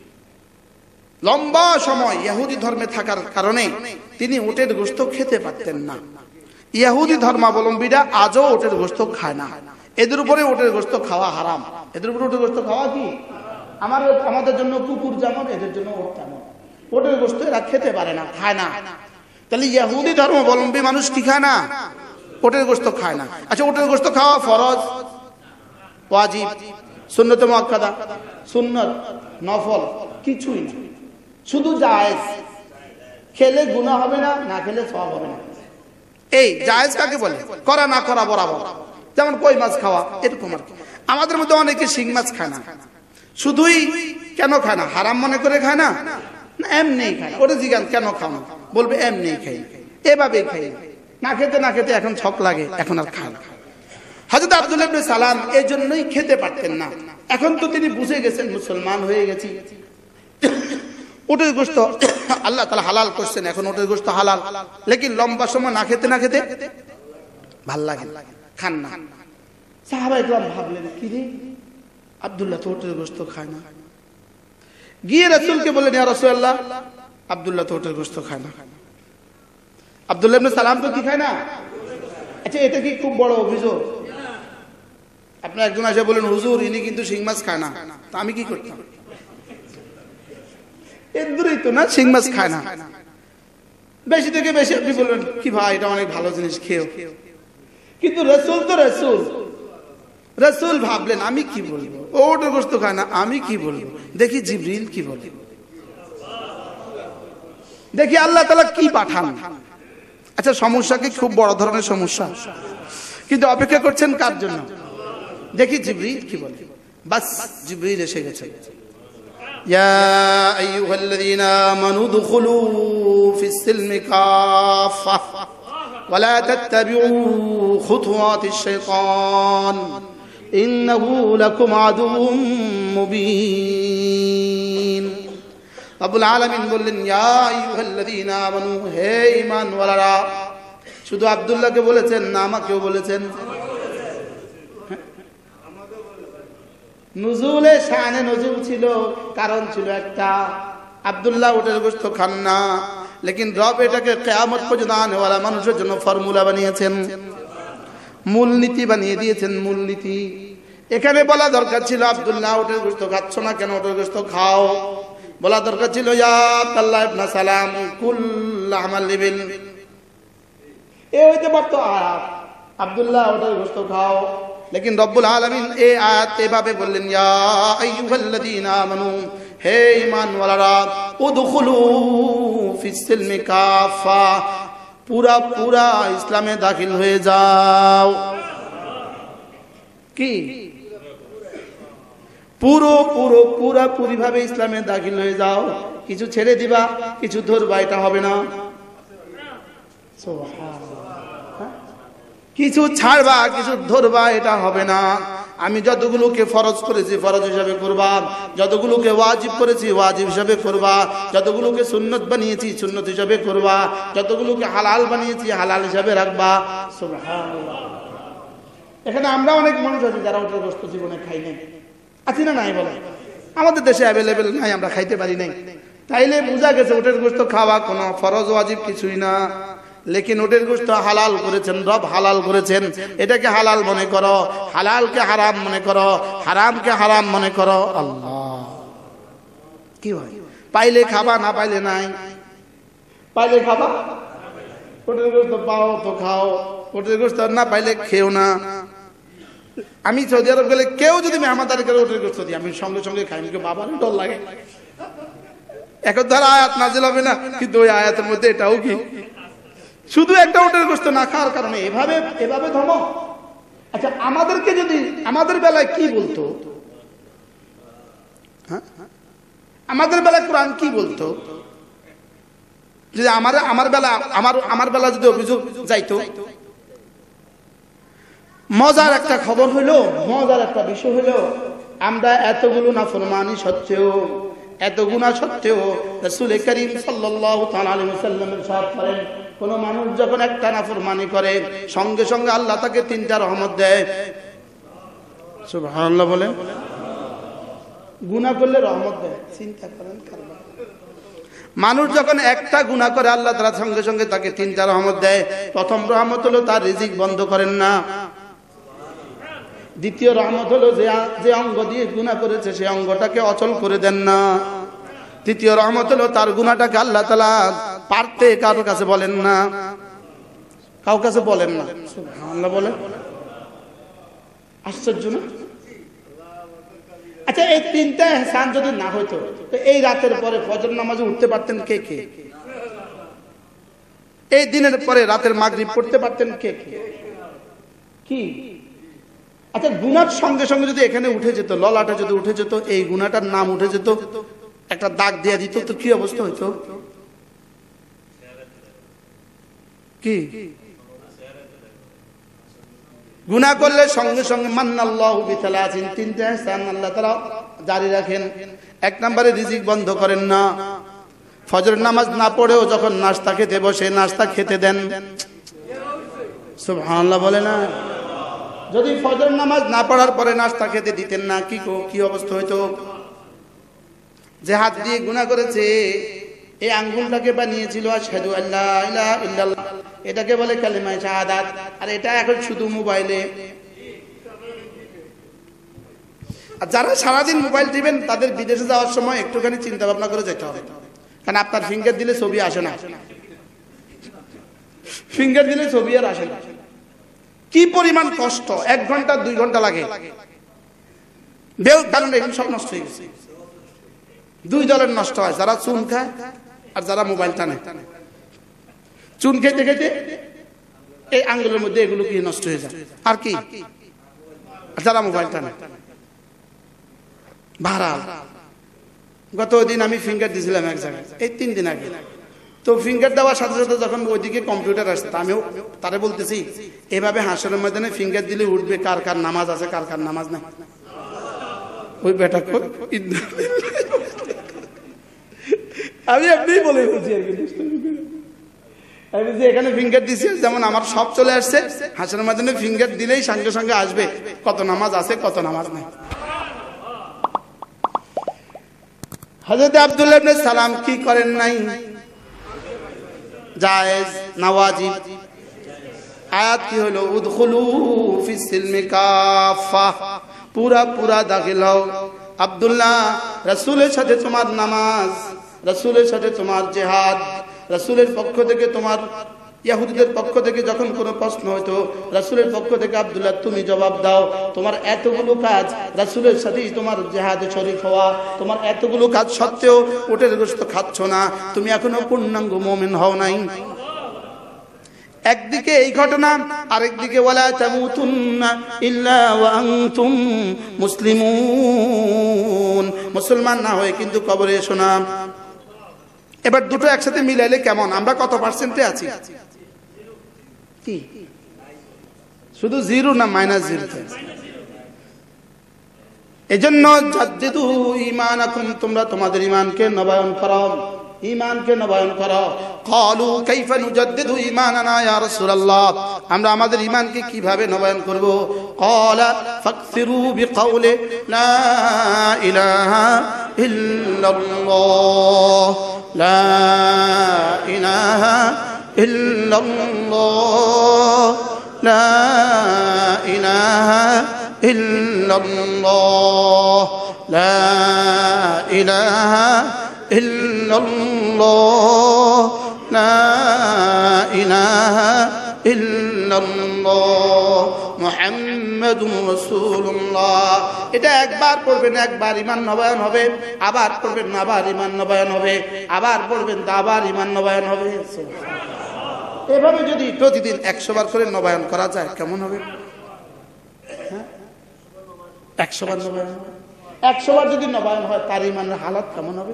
Speaker 1: লম্বা সময় ইহুদি ধর্মে থাকার কারণে তিনি উটের গোশত খেতে পারতেন না। ইহুদি ধর্মাবলম্বীরা আজও উটের গোশত খায় না। এদের উপরে উটের গোশত খাওয়া হারাম। এদের উপরে উটের গোশত খাওয়া কি? আমার আমাদের জন্য কুকুর যেমন, এদের জন্য উট তেমন। উটের গোশত এরা খেতে পারে না, খায় না। তাহলে ইহুদি ধর্মাবলম্বী মানুষ কি খায় না? উটের গোশত খায় না। আচ্ছা, উটের গোশত খাওয়া ফরজ, ওয়াজিব, সুন্নত মুআক্কাদা, সুন্নত, নফল কিছুই না, শুধু জায়েজ। খেলে গুনাহ হবে না, না খেলে সওয়াব হবে না। এই জায়েজ কাকে বলে? করা না করা বরাবর। যেমন কই মাছ খাওয়া, এরকম আর কি। আমাদের মধ্যে অনেকে শিং মাছ খায় না। শুধুই কেন খায় না? হারাম মনে করে খায় না, এমনি খায়। ওটা জিজ্ঞাসা কেন খাও না, বলবে এমনি খাই, এভাবে খাই। না খেতে না খেতে এখন ছক লাগে, এখন আর খায় না। হযরত আব্দুল্লাহ ইবনে সালাম এই জন্যই খেতে পারতেন না। এখন তো তিনি বুঝে গেছেন মুসলমান হয়ে গেছি, উটের গোশত আল্লাহ তাআলা হালাল করছেন, এখন উটের গোশত হালাল, লেকিন লম্বা সময় না খেতে না খেতে ভাল লাগে, খান না। সাহাবায়ে কেরাম ভাবলেন, কি রে, আব্দুল্লাহ তো উটের গোশত খায় না। গিয়ে রাসূলকে বললেন, ইয়া রাসূলুল্লাহ, আব্দুল্লাহ তো উটের গোশত খায় না। আব্দুল্লাহ ইবনে সালাম তো কি খায় না? আচ্ছা, এটা কি খুব বড় অভিযোগ? আপনার একজন এসে বলেন, হুজুর ইনি কিন্তু শিং মাছ খায় না, তা আমি কি করতাম? এর দূরেই তো না, শিং মাছ খায় না। বেশি থেকে বেশি আপনি বলবেন কি ভাই এটা অনেক ভালো জিনিস, খেয়েও। কিন্তু রাসূল তো রাসূল, রাসূল ভাবলেন আমি কি বলবো, ও ওটার গোশত খায় না, আমি কি বলবো, দেখি জিবরিল কি বলে, দেখি আল্লাহ তাআলা কি পাঠান। আচ্ছা সমস্যা কি খুব বড় ধরনের সমস্যা, কিন্তু অপেক্ষা করছেন কার জন্য, দেখি জিবরিল কি বলে। বাস জিবরিল এসে গেছে। ইয়া আইয়ুহাল্লাযীনা আমানু দুখুলু ফিস সিলমি কাফা ওয়া লা তাত্তাবিউ খুতুওয়াতিশ শাইতান ইন্নাহু লাকুম আদুউম মুবিন। রব্বুল আলামিন বললেন ইয়া আইয়ুহাল্লাযীনা আমানু, হে ঈমানওয়ালারা। শুধু আব্দুল্লাহকে বলেছেন না আমাকেও বলেছেন? নুজুলে শানে নজুল ছিল, কারণ ছিল একটা, আব্দুল্লাহ উটের গোশত খান না, লেকিন রব এটাকে কিয়ামত পর্যন্ত আনেওয়ালা মানুষের জন্য ফর্মুলা বানিয়েছেন, মূলনীতি বানিয়ে দিয়েছেন, মূলনীতি। এখানে বলা দরকার ছিল আব্দুল্লাহ উটের গোশত খাচ্ছ না কেন, উটের গোশত খাও। বলা দরকার ছিল ইয়া আব্দুল্লাহ ইবনে সালাম কুল লাহমাল ইবিল, এ হইতে পারতো আয়াত আব্দুল্লাহ উটের গোশত খাও। লেকিন রব্বুল আলামিন এই আয়াত এভাবে বললেন ইয়া আইয়ুহাল্লাযীনা আমানু, হে ঈমানওয়ালারা, উদখুলু ফিস সিলমি কাফা, পুরা পুরা ইসলামে দাখিল হয়ে যাও। কি পুরো পুরো পুরাপুরি ভাবে ইসলামে দাখিল হয়ে যাও, কিছু ছেড়ে দিবা কিছু ধরবা, এটা হবে না। কিছু ছাড়বা কিছু ধরবা, এটা হবে না। আমি যতগুলোকে ফরজ করেছি ফরজ হিসাবে করবা, যতগুলোকে ওয়াজিব করেছি ওয়াজিব হিসাবে করবা, যতগুলোকে সুন্নত বানিয়েছি সুন্নত হিসাবে করবা, যতগুলোকে হালাল বানিয়েছি হালাল হিসাবে রাখবা। সুবহানাল্লাহ। এখানে আমরা অনেক মানুষ আছি যারা উটের গোশত জীবনে খাই নাই, আছি না নাই বলে? আমাদের দেশে অ্যাভেলেবেল নাই, আমরা খাইতে পারি নাই। তাইলে বোঝা গেছে উটের গোশত খাওয়া কোনো ফরজ ওয়াজিব কিছুই না। লেকিন উটের গোশত হালাল করেছেন রব, হালাল করেছেন, এটাকে হালাল মনে করো, হালালকে হারাম মনে করো, হারামকে হারাম মনে করো। আল্লাহ কি হয়, পাইলে খাবা না পাইলে নাই, পাইলে খাবা, উটের গোশত পাও তো খাও, উটের গোশত না পাইলে খেও না। আমি সৌদি আরব গেলে কেউ যদি মেহমানদারি করে উটের গোশত দিই আমি সঙ্গে সঙ্গে খাই, আমাকে বাবার ডর লাগে। এখন ধর আয়াত নাজিল হবে না, কিন্তু ওই আয়াতের মধ্যে এটাও কি শুধু একটা উটের গোশত না খাওয়ার কারণে এভাবে এভাবে ধমক। আচ্ছা আমাদেরকে যদি আমাদের বেলায় কি বলতো, হ্যাঁ আমাদের বেলায় কোরআন কি বলতো, যদি আমার আমার বেলা আমার আমার বেলা যদি অভিযোগ যাইতো। মজার একটা খবর হইলো, মজার একটা বিষয় হইলো, আমরা এতগুলো নাফরমানি সত্ত্বেও, এত গুনাহ সত্ত্বেও রাসূল করিম সাল্লাল্লাহু তাআলা আলাইহি ওয়াসাল্লাম ইরশাদ করেন, কোন মানুষ যখন একটা নাফরমানি করে সঙ্গে সঙ্গে আল্লাহ তাকে তিনটা রহমত দেয়। সুবহানাল্লাহ বলে, গুনাহ করলে রহমত দেয়, চিন্তা করেন কারবার। মানুষ যখন একটা গুনাহ করে আল্লাহ তাআলা সঙ্গে সঙ্গে তাকে তিনটা রহমত দেয়। প্রথম রহমত হলো তার রিজিক বন্ধ করেন না। দ্বিতীয় রহমত হলো যে যে অঙ্গ দিয়ে গুনাহ করেছে সেই অঙ্গটাকে অচল করে দেন না। তৃতীয় রহমত হলো তার গুনাহটাকে আল্লাহ তাআলা পারতে কারোর কাছে বলেন না, কারোর কাছে বলেন না। সুবহানাল্লাহ বলে, আশ্চর্য না? আচ্ছা এই তিনটা ইহসান যদি না হইতো তো এই রাতের পরে ফজর নামাজে উঠতে পারতেন কে কে? এই দিনের পরে রাতের মাগরিব পড়তে পারতেন কে কে? কি আচ্ছা গুনার সঙ্গে সঙ্গে যদি এখানে উঠে যেত, ললাটা যদি উঠে যেত, এই গুনাটার নাম উঠে যেত, একটা দাগ দিয়ে দিত, তো কি অবস্থা হইতো? কি গুনাহ করলে সঙ্গে সঙ্গে মান্নাল্লাহু বিসালাসিন, তিনটা ইহসান আল্লাহ তাআলা জারি রাখেন। এক নম্বরে রিজিক বন্ধ করেন না। ফজর নামাজ না পড়েও যখন নাস্তা খেতে বসে নাস্তা খেতে দেন। সুবহানাল্লাহ বলে না? যদি ফজর নামাজ না পড়ার পরে নাস্তা খেতে দিতেন না, কি কি অবস্থা হইতো? যে হাত দিয়ে গুনাহ করেছে এই আঙ্গুলটাকে বানিয়েছিল আশহাদু আল্লা ইলাহা ইল্লাল্লাহ, এটাকে বলে কালিমায়ে শাহাদাত। আর এটা এখন শুধু মোবাইলে। আর যারা সারাদিন মোবাইল টিপেন তাদের বিদেশে যাওয়ার সময় একটুখানি চিন্তা ভাবনা করে যেতে হবে, কারণ আপনার ফিঙ্গার দিলে ছবি আসে না। ফিঙ্গার দিলে ছবি আর আসে না। কি পরিমাণ কষ্ট, এক ঘন্টা দুই ঘন্টা লাগে, কারণ এগুলো সব নষ্ট হয়ে গেছে। দুই দলের নষ্ট হয়, যারা চুন খায় আর যারা মোবাইল টানে। চুন খেতে খেতে এই আঙ্গুলের মধ্যে এগুলো কি নষ্ট হয়ে যায়, আর কি যারা মোবাইল টানে। ভাড়া গত দিন আমি ফিঙ্গার দিয়েছিলাম এক জায়গায়, এই তিন দিন আগে। তো ফিঙ্গার দেওয়ার সাথে সাথে যখন ওইদিকে কম্পিউটার আসছে, আমিও তারে বলতেছি এভাবে হাসরের ময়দানে ফিঙ্গার দিলে উঠবে কার কার নামাজ আছে, কার কার নামাজ নাই। ওই বেটা আমি এমনি বলে বলছি আর কি, আমি বলছি এখানে ফিঙ্গার দিছি, যেমন আমার সব চলে আসছে, হাসরের ময়দানে ফিঙ্গার দিলেই সঙ্গে সঙ্গে আসবে কত নামাজ আছে কত নামাজ নাই। হযরত আব্দুল্লাহ ইবনে সালাম কি করেন নাই? জায়েজ নওয়াজিব। আয়াত কি হলো? উদখুলু ফিস সিলমি কাফা, পুরা পুরা দাখিল হও। আব্দুল্লাহ, রাসূলের সাথে তোমার নামাজ, রাসূলের সাথে তোমার জিহাদ, রাসূলের পক্ষ থেকে তোমার ইহুদিদের পক্ষ থেকে যখন কোনো প্রশ্ন হতো, রাসূলের পক্ষ থেকে আব্দুল্লাহ তুমি জবাব দাও। তোমার এতগুলো কাজ, রাসূলের সাথেই তোমার জিহাদে শরীক হওয়া, তোমার এতগুলো কাজ সত্ত্বেও ওটের গোশত খাচ্ছ না, তুমি এখনো পূর্ণাঙ্গ মুমিন হও নাই। একদিকে এই ঘটনা, আরেকদিকে ওয়ালা তামুতুন্না ইল্লা ওয়া আনতুম মুসলিমুন, মুসলমান না হয়ে কিন্তু কবরে এসো না। এবার দুটো একসাথে মিলাইলে কেমন? আমরা কত পার্সেন্টে আছি? কি শুধু জিরো না মাইনাস জিরো? এজন্য জাদ্দিদু ঈমানাকুম, তোমরা তোমাদের ঈমানকে নবায়ন করো, ঈমানকে নবায়ন করো। ক্বালু কাইফা নুজাদ্দিদু ঈমানানা ইয়া রাসূলুল্লাহ, আমরা আমাদের ঈমানকে কিভাবে নবায়ন করব? ক্বালা ফাকসিরু বিকাউলি লা ইলাহা ইল্লাল্লাহ, লা ইলাহা ইল্লাল্লাহ, লা ইলাহা ইল্লাল্লাহ, লা ইলাহা ইল্লাল্লাহ, লা ইলাহা ইল্লাল্লাহ, মুহাম্মাদুর রাসূলুল্লাহ। এটা একবার পড়বেন, একবার ঈমান নবায়ন হবে, আবার পড়বেন, আবার ঈমান নবায়ন হবে, আবার পড়বেন, আবার ঈমান নবায়ন হবে। এভাবে যদি প্রতিদিন একশো বার করে নবায়ন করা যায় কেমন হবে? একশো বার নবায়ন, একশো বার যদি নবায়ন হয় তার ঈমানের হালাত কেমন হবে?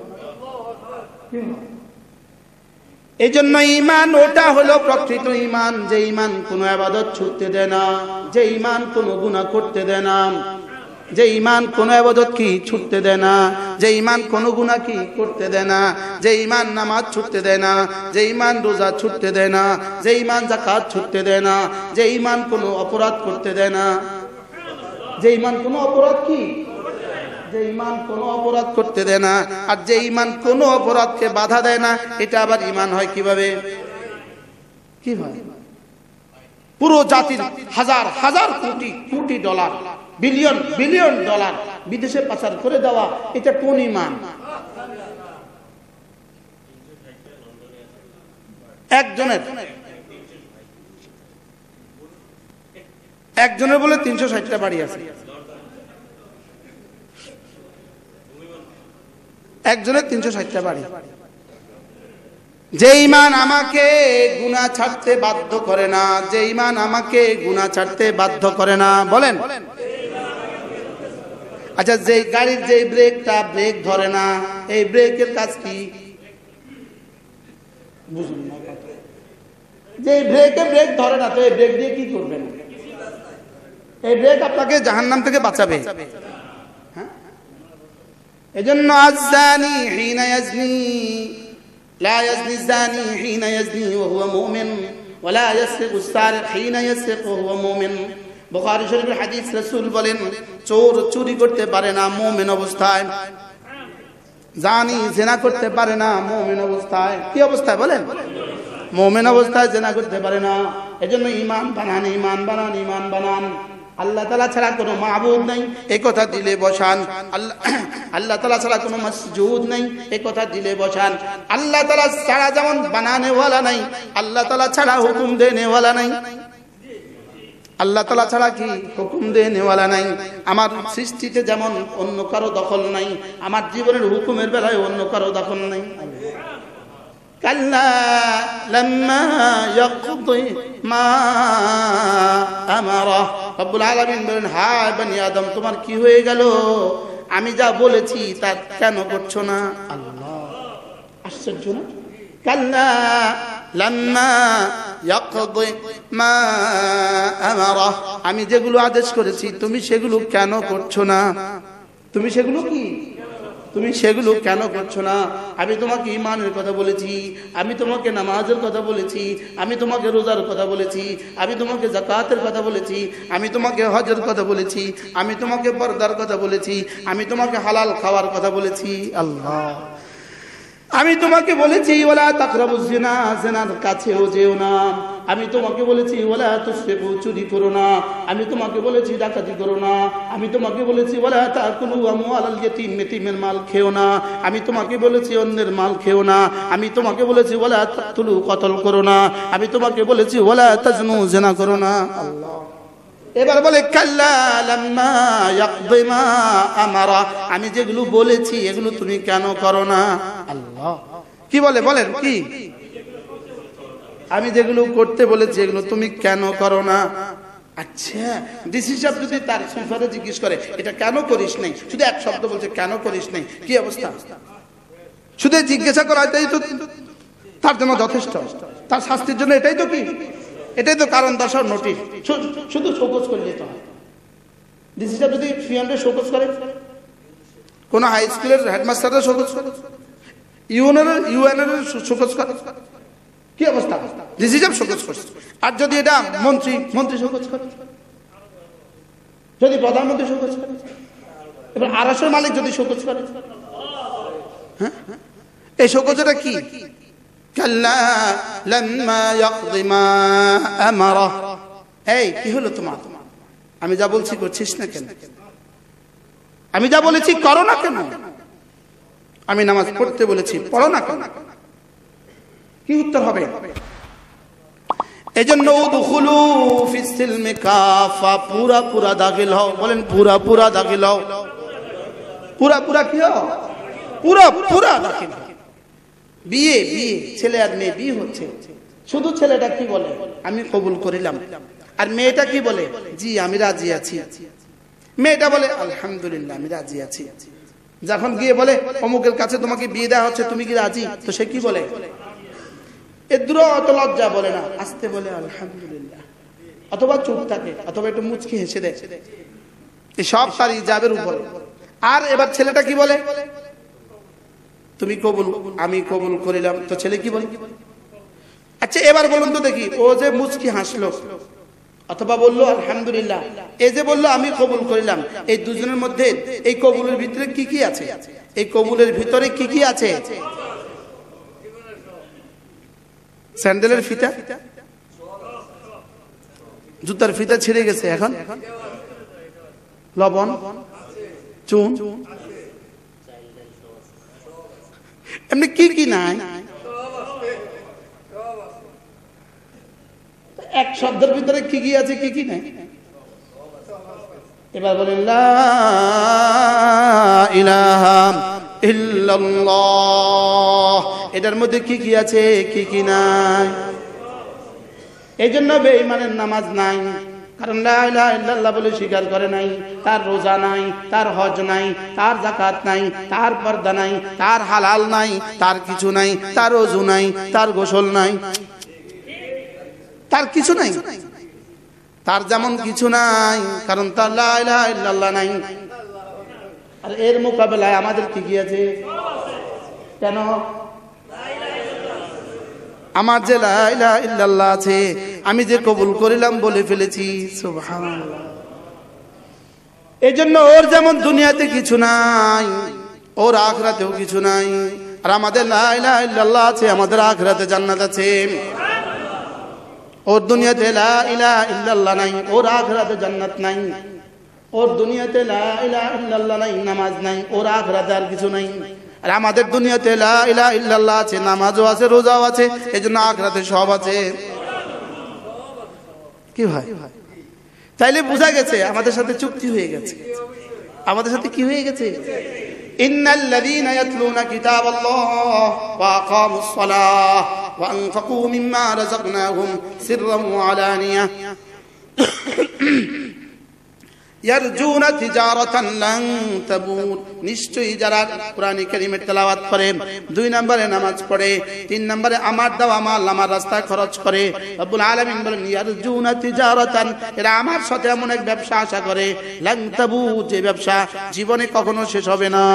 Speaker 1: এই জন্য ঈমান ওটা হলো প্রকৃত ঈমান, যে ঈমান কোনো ইবাদত ছুটতে দেয় না, যে ঈমান কোনো গুনাহ করতে দেয় না, যে ঈমান কোনো ইবাদত কি ছুটতে দেয় না, যে ঈমান কোনো গুনাহ কি করতে দেয় না, যে ঈমান নামাজ ছুটতে দেয় না, যে ঈমান রোজা ছুটতে দেয় না, যে ঈমান যাকাত ছুটতে দেয় না, যে ঈমান কোনো অপরাধ করতে দেয় না, যে ঈমান কোনো অপরাধ কি, যে ঈমান কোনো অপরাধ করতে দেয় না, আর যে ঈমান কোনো অপরাধকে বাধা দেয় না, এটা আবার ঈমান হয় কিভাবে? কি হয়? পুরো জাতির হাজার হাজার crore crore dollar, billion billion dollar বিদেশে পাচার করে দেওয়া, এটা কোন ঈমান? একজনের একজনের বলে তিনশো ষাটটা বাড়ি আছে, একজনের তিনশো ষাটটা বাড়ি। যে ঈমান আমাকে গুনাহ ছাড়তে বাধ্য করে না, যে ঈমান আমাকে গুনাহ ছাড়তে বাধ্য করে না, বলেন। আচ্ছা, যে গাড়ির যে ব্রেকটা ব্রেক ধরে না, এই ব্রেকের কাজ কি? বুঝুন না, যে ব্রেকে ব্রেক ধরে না, তো এই ব্রেক দিয়ে কি করবেন? এই ব্রেক আপনাকে জাহান্নাম থেকে বাঁচাবে। এজন্য আয-যানি হিনা ইয়াজনি লা ইয়াজনি আয-যানি হিনা ইয়াজনি ওয়া হুয়া মুমিন ওয়া লা ইয়াসরিকু আস-সারিক হিনা ইয়াসরিকু ওয়া হুয়া মুমিন। বুখারী শরীফের হাদিস, রাসূল বলেন চোর চুরি করতে পারে না মুমিন অবস্থায়, জানি জিনা করতে পারে না মুমিন অবস্থায়। কি অবস্থায় বলেন? মুমিন অবস্থায় জিনা করতে পারে না। এজন্য ঈমান বানান, ঈমান বানান, ঈমান বানান। আল্লাহ তাআলা ছাড়া কোনো মাবুদ নাই এই কথা দিলে বসান। আল্লাহ আল্লাহ তাআলা ছাড়া কোনো মাসজুদ নাই এই কথা দিলে বসান। আল্লাহ তাআলা ছাড়া যেমন বানানে ওয়ালা নাই, আল্লাহ তাআলা ছাড়া হুকুম দেনে ওয়ালা নাই। আল্লাহ তাআলা ছাড়া কি হুকুম দেনে ওয়ালা নাই। আমার সৃষ্টিতে যেমন অন্য কারো দখল নাই, আমার জীবনের হুকুমের বেলায় অন্য কারো দখল নাই। কাল্লা লাম্মা ইয়াকদি মা আমারা, রব্বুল আলামিন বলেন, হায় বনি আদম, তোমার কি হয়ে গেল? আমি যা বলেছি তা কেন করছো না? আল্লাহ, আশ্চর্য না? কাল্লা লাম্মা ইয়াকদি মা আমারা, আমি যেগুলো আদেশ করেছি তুমি সেগুলো কেন করছো না? তুমি সেগুলো কি তুমি সেগুলো কেন করছো না? আমি তোমাকে ঈমানের কথা বলেছি, আমি তোমাকে নামাজের কথা বলেছি, আমি তোমাকে রোজার কথা বলেছি, আমি তোমাকে যাকাতের কথা বলেছি, আমি তোমাকে হজের কথা বলেছি, আমি তোমাকে পর্দার কথা বলেছি, আমি তোমাকে হালাল খাওয়ার কথা বলেছি। আল্লাহ, আমি তোমাকে বলেছি ওয়ালা তাকরাবুজ জিনা, জিনার কাছেও যেও না। আমি তোমাকে বলেছি ওয়ালা তুসরিকু, চুরি করো না। আমি তোমাকে বলেছি ডাকাতি করো না। আমি তোমাকে বলেছি ওয়ালা তাকুলু আমওয়ালাল ইয়াতীম, ইয়াতীমের মাল খেও না। আমি তোমাকে বলেছি অন্যের মাল খেও না। আমি তোমাকে বলেছি ওয়ালা তাকতুলু, কতল করো না। আমি তোমাকে বলেছি ওয়ালা তাজনু, জিনা করো না। আল্লাহ এবার বলে কাল্লা লাম্মা ইয়াকদি মা আমারা, আমি যেগুলো বলেছি এগুলো তুমি কেন করো না? আল্লাহ কি বলে বলেন কি? আমি যেগুলো করতে বলেছি এগুলো তুমি কেন করো না? আচ্ছা, ডিসি সাহেব যদি তার সুপারে জিজ্ঞেস করে এটা কেন করিস নাই, শুধু এক শব্দ বলছে কেন করিস নাই, কি অবস্থা? শুধু জিজ্ঞাসা করা এটাই তো তার জন্য যথেষ্ট, তার শাস্তির জন্য এটাই তো কি এটাই তো কারণ দর্শার নোটিশ। শুধু শোকজ করে যেতে হয়। ডিসি সাহেব যদি ফিয়ান্ডে শোকজ করে, কোন হাই স্কুলের হেডমাস্টাররা শোকজ করে, ইউএনের ইউএনের শোকজ করে, কি অবস্থা? ডিসি সাহেব শোকজ করে। আর যদি এটা মন্ত্রী মন্ত্রী শোকজ করে, যদি প্রধানমন্ত্রী শোকজ করে, এবার আরশের মালিক যদি শোকজ করে, হ্যাঁ এই শোকজটা কি? কাল্লা লাম্মা ইয়াকদি মা আমারা, এই কি হলো তোমার? আমি যা বলছি করছিস না কেন? আমি যা বলেছি করো না কেন? আমি নামাজ পড়তে বলেছি পড়ো না কেন? কি উত্তর হবে? এজন্য উদখুলু ফিস সিলমি কাফা, পুরা পুরা দাখিল হও। বলেন পুরা পুরা দাখিল হও। পুরা পুরা কি হও? পুরা পুরা দাখিল হও। বিয়ে বিয়ে ছেলে আর মেয়ে বিয়ে হচ্ছে, শুধু ছেলেটা কি বলে আমি কবুল করিলাম, আর মেয়েটা কি বলে জি আমি রাজি আছি। মেয়েটা বলে আলহামদুলিল্লাহ আমি রাজি আছি। যখন গিয়ে বলে অমুকের কাছে তোমাকে বিয়ে দেওয়া হচ্ছে, তুমি কি রাজি? তো সে কি বলে? এ দূর অত লজ্জা বলে না, আস্তে বলে আলহামদুলিল্লাহ, অথবা চুপ থাকে, অথবা একটু মুচকি হেসে দেয়। এই সব তার ইজাবের উপর। আর এবার ছেলেটা কি বলে? তুমি কবুল, আমি কবুল করিলাম। তো ছেলে কি বলে? আচ্ছা এবার বলুন তো দেখি, ও যে মুচকি হাসলো অথবা বললো আলহামদুলিল্লাহ, এই যে বললো আমি কবুল করিলাম, এই দুজনের মধ্যে এই কবুলের ভিতরে কি কি আছে? এই কবুলের ভিতরে কি কি আছে? স্যান্ডেলের ফিতা, জুতার ফিতা ছিঁড়ে গেছে, এখন লবণ, চুন, এমনি কি কি নাই? এক শব্দের ভিতরে কি কি আছে কি কি নাই? এবার বলেন লা ইলাহা ইল্লাল্লাহ, এটার মধ্যে কি কি আছে কি কি নাই? এই জন্য বেঈমানের নামাজ নাই, কারণ লা ইলাহা ইল্লাল্লাহ বলে স্বীকার করে নাই। তার রোজা নাই, তার হজ নাই, তার যাকাত নাই, তার পর্দা নাই, তার হালাল নাই, তার কিছু নাই, তার ওযু নাই, তার গোসল নাই, তার কিছু নাই, তার যেমন কিছু নাই, কারণ তার লা ইলাহা ইল্লাল্লাহ নাই। আর এর মোকাবেলায় আমাদের কি কি আছে? কেন? আমার যে লা ইলাহা ইল্লাল্লাহ আছে, আমি যে কবুল করিলাম বলে ফেলেছি, সুবহানাল্লাহ। এজন্য ওর যেমন দুনিয়াতে কিছু নাই, ওর আখিরাতেও কিছু নাই। আর আমাদের লা ইলাহা ইল্লাল্লাহ আছে, আমাদের আখিরাতে জান্নাত আছে। ওর দুনিয়াতে লা ইলাহা ইল্লাল্লাহ নাই, ওর আখিরাতে জান্নাত নাই। ওর দুনিয়াতে লা ইলাহা ইল্লাল্লাহ নাই, নামাজ নাই, ওর আখিরাতে আর কিছু নাই। আর আমাদের দুনিয়াতে লা ইলাহা ইল্লাল্লাহ আছে, নামাজও আছে, রোজাও আছে, এজন্য আখিরাতে সব আছে। কি ভাই? তাইলে বোঝা গেছে আমাদের সাথে চুক্তি হয়ে গেছে। আমাদের সাথে কি হয়ে গেছে? ইন্নাল্লাযীনা ইয়াতলুনা কিতাবাল্লাহ ওয়া আকামুস সালাহ ওয়া আনফাকু মিম্মা রাযাকনাহুম সিররান ওয়া আলানিয়াহ ইয়ারজুনা তিজারাতান লান তাবুর। নিশ্চয়ই যারা কোরআন কারীমের তেলাওয়াত করে, দুই নম্বরে নামাজ পড়ে, তিন নম্বরে আমার দেওয়া মাল আমার রাস্তায় খরচ করে, রব্বুল আলামিন বলেন ইয়ারজুনা তিজারাতান, এরা আমার সাথে এমন এক ব্যবসা আশা করে, লান তাবুর, যে ব্যবসা জীবনে কখনো শেষ হবে না।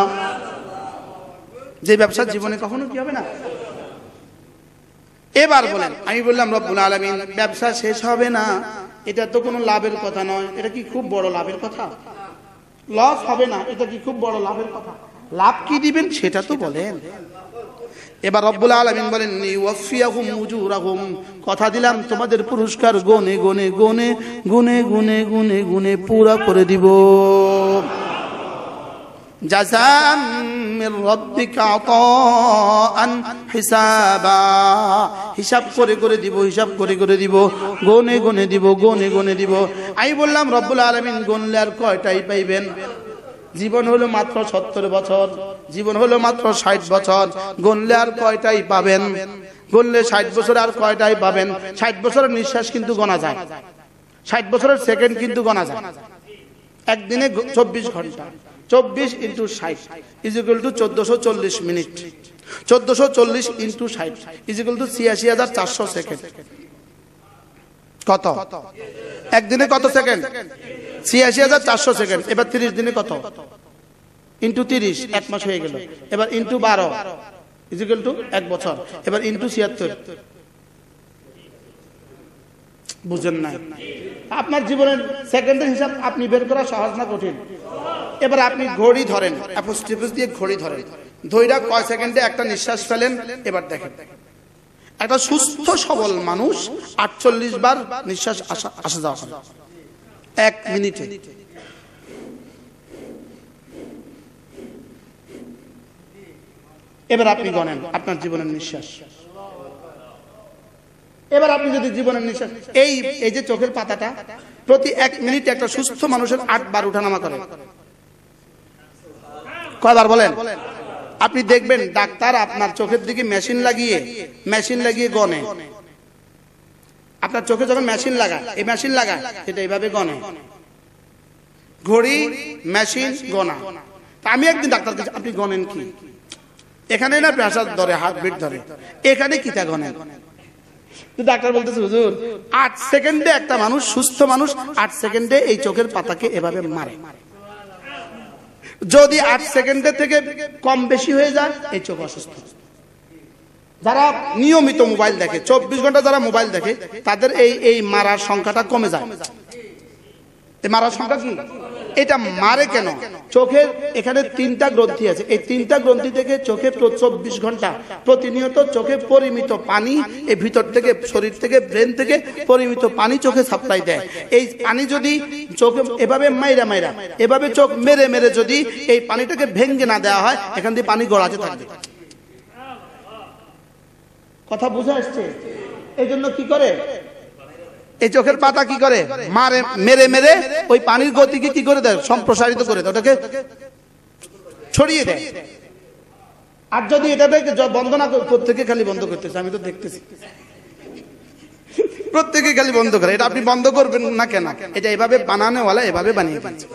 Speaker 1: যে ব্যবসা জীবনে কখনো কি হবে না। এবার বলেন, আমি বললাম রব্বুল আলামিন ব্যবসা শেষ হবে না, এটা তো কোনো লাভের কথা নয়। এটা কি খুব বড় লাভের কথা? লস হবে না, এটা কি খুব বড় লাভের কথা? লাভ কি দিবেন সেটা তো বলেন। এবার রব্বুল আলামিন বলেন ইউওয়াফিয়াহুম উজুরাহুম, কথা দিলাম তোমাদের পুরস্কার গুনে গুনে গুনে গুনে গুনে গুনে গুনে পুরা করে দিব। জাযাম মির রাব্বিকা আতাআন হিসাবা, হিসাব করে করে দিব, হিসাব করে করে দিব, গুনে গুনে দিব, গুনে গুনে দিব। আমি বললাম রব্বুল আলামিন গুনলে আর কয়টাই পাইবেন? জীবন হলো মাত্র সত্তর বছর, জীবন হলো মাত্র ষাট বছর, গুনলে আর কয়টাই পাবেন? গুনলে ষাট বছর আর কয়টাই পাবেন? ষাট বছরের নিঃশ্বাস কিন্তু গোনা যায়, ষাট বছরের সেকেন্ড কিন্তু গোনা যায়। একদিনে চব্বিশ ঘন্টা, চব্বিশ ইন্টু ষাট ইজ ইকুয়াল টু চোদ্দশো চল্লিশ মিনিট, চোদ্দশো চল্লিশ ইন্টু ষাট ইজ ইকুয়াল টু ছিয়াশি হাজার চারশো সেকেন্ড। কত? একদিনে কত সেকেন্ড? ছিয়াশি হাজার চারশো সেকেন্ড। এবার তিরিশ দিনে কত? ইন্টু তিরিশ, এক মাস হয়ে গেল। এবার ইন্টু বারো ইজ ইকুয়াল টু এক বছর। এবার ইন্টু ছিয়াত্তর। বুঝেন না? আপনার জীবনের সেকেন্ডের হিসাব আপনি বের করা সহজ না কঠিন? এবার আপনি ঘড়ি ধরেন, অ্যাপোস্ট্রোফিস দিয়ে ঘড়ি ধরেন, ধইরা কয় সেকেন্ডে একটা নিঃশ্বাস ফেলেন। এবার দেখেন একটা সুস্থ সবল মানুষ আটচল্লিশ বার নিঃশ্বাস আসা আসা যাওয়া করে এক মিনিটে। এবার আপনি গণেন আপনার জীবনের নিঃশ্বাস। এবার আপনি যদি জীবনের নিঃশ্বাস, এই এই যে চোখের পাতাটা প্রতি এক মিনিটে একটা সুস্থ মানুষের আট বার উঠানামা করে। কয়বার বলেন? আপনি দেখবেন ডাক্তার আপনার চোখের দিকে মেশিন লাগিয়ে মেশিন লাগিয়ে গনে। আপনার চোখে যখন মেশিন লাগায়, এই মেশিন লাগায় সেটা এইভাবে গনে। ঘড়ি, মেশিন, গোনা। আমি একদিন ডাক্তার কাছে, আপনি গনেন কি? এখানে না প্রেসার ধরে, হার্টবিট ধরে, এখানে কি তা গনেন? ডাক্তার বলতেছে হুজুর আট সেকেন্ডে একটা মানুষ, সুস্থ মানুষ আট সেকেন্ডে এই চোখের পাতাকে এভাবে মারে। যদি আট সেকেন্ডের থেকে কম বেশি হয়ে যায় এই চোখ অসুস্থ। যারা নিয়মিত মোবাইল দেখে, চব্বিশ ঘন্টা যারা মোবাইল দেখে, তাদের এই এই মারার সংখ্যাটা কমে যায়। এই মারার সংখ্যা কি? এটা মারে কেন? চোখের এখানে তিনটা গ্রন্থি আছে, এই তিনটা গ্রন্থি থেকে চোখে চব্বিশ ঘন্টা প্রতিনিয়ত চোখে পরিমিত পানি, এই ভিতর থেকে, শরীর থেকে, ব্রেন থেকে পরিমিত পানি চোখে সাপ্লাই দেয়। এই পানি যদি চোখে এভাবে মাইরা মাইরা এভাবে চোখ মেরে মেরে যদি এই পানিটাকে ভেঙে না দেওয়া হয়, এখান দিয়ে পানি গড়াতে থাকবে। কথা বুঝে আসছে? এই জন্য কি করে এই চোখের পাতা কি করে? মারে, মেরে মেরে ওই পানির গতিকে কি করে দেয়? সম্প্রসারিত করে দেয়, ওটাকে ছড়িয়ে দেয়। আর যদি এটাকে বন্ধ না, প্রত্যেকে খালি বন্ধ করতেছে, আমি তো দেখতেছি প্রত্যেকে খালি বন্ধ করে। এটা আপনি বন্ধ করবেন না কেন? এটা এভাবে বানানোওয়ালা এভাবে বানিয়ে দিয়েছে।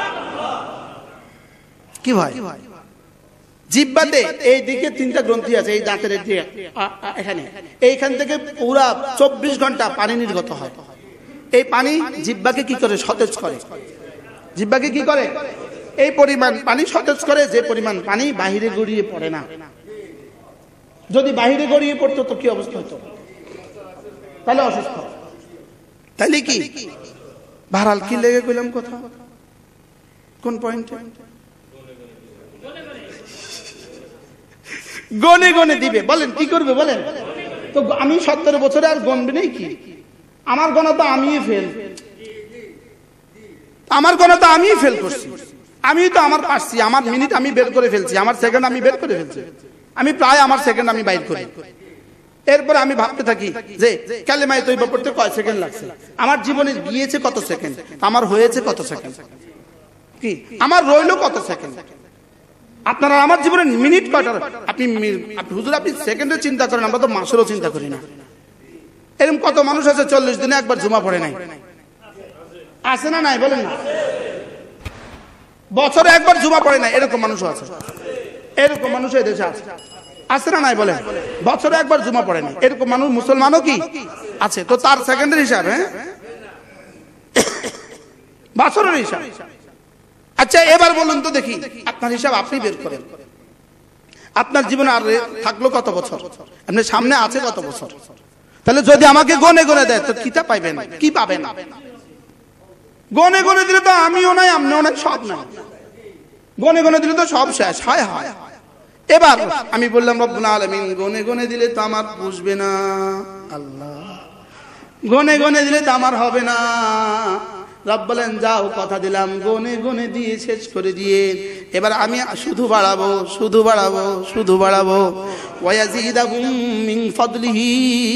Speaker 1: কি ভাই? জিহ্বাতে এই দিকে তিনটা গ্রন্থি আছে, এই দাঁতের এখানে, এইখান থেকে পুরা চব্বিশ ঘন্টা পানি নির্গত হয়। এই পানি জিহ্বাকে কি করে? সতেজ করে। জিহ্বাকে কি করে? এই পরিমাণ পানি সতেজ করে, যে পরিমাণ পানি বাহিরে গড়িয়ে পড়ে না। যদি বাহিরে গড়িয়ে পড়তো তো কি অবস্থা হতো? তাহলে অসুস্থ। তাহলে কি ভাড়াল কি লেগে গেলাম কথা? কোন পয়েন্টে? গনে গনে দিবে। বলেন কি করবে? বলেন তো আমি সত্তর বছরে আর গনবে নেই কি? আমার গণা তো আমিই ফেল, আমার গণা তো আমিই ফেল করছি, আমি তো আমার পারছি, আমার মিনিট আমি বের করে ফেলছি, আমার সেকেন্ড আমি বের করে ফেলছি, আমি প্রায় আমার সেকেন্ড আমি বাইর করি। এরপরে আমি ভাবতে থাকি যে কালেমায়ে তয়্যিবা পড়তে কয় সেকেন্ড লাগছে, আমার জীবনে গিয়েছে কত সেকেন্ড, আমার হয়েছে কত সেকেন্ড, কি আমার রইলো কত সেকেন্ড। আপনারা আমার জীবনের মিনিট কয়টা, আপনি হুজুর আপনি সেকেন্ডে চিন্তা করেন, আমরা তো মাসেরও চিন্তা করি না। এরকম কত মানুষ আছে চল্লিশ দিনে একবার জুমা পড়ে নাই, আছে না নাই বলেন না? বছরে একবার জুমা পড়ে নাই এরকম মানুষও আছে, এরকম মানুষ এই দেশে আছে, আছে না নাই বলেন? বছরে একবার জুমা পড়ে নাই এরকম মানুষ মুসলমানও কি আছে? তো তার সেকেন্ডের হিসাব, হ্যাঁ বছরের হিসাব। আচ্ছা এবার বলুন তো দেখি, আপনার হিসাব আপনি বের করেন, আপনার জীবনে আর থাকলো কত বছর, আপনার সামনে আছে কত বছর? তাহলে যদি আমাকে গনে গনে দেয় তো কিটা পাইবেন, কি পাবেন? গনে গনে দিলে তো আমিও নাই আপনিও নাই, সব নাই, গনে গনে দিলে তো সব শেষ। হায় হায়। এবার আমি বললাম রব্বুল আলামিন গনে গনে দিলে তো আমার বুঝবে না, আল্লাহ গনে গনে দিলে তো আমার হবে না। রব বলেন যাও কথা দিলাম গনে গনে দিয়ে শেষ করে দিয়ে এবার আমি শুধু বাড়াবো শুধু বাড়াবো শুধু বাড়াবো। ওয়ায়াজিদাকুম মিন ফাদলিহি,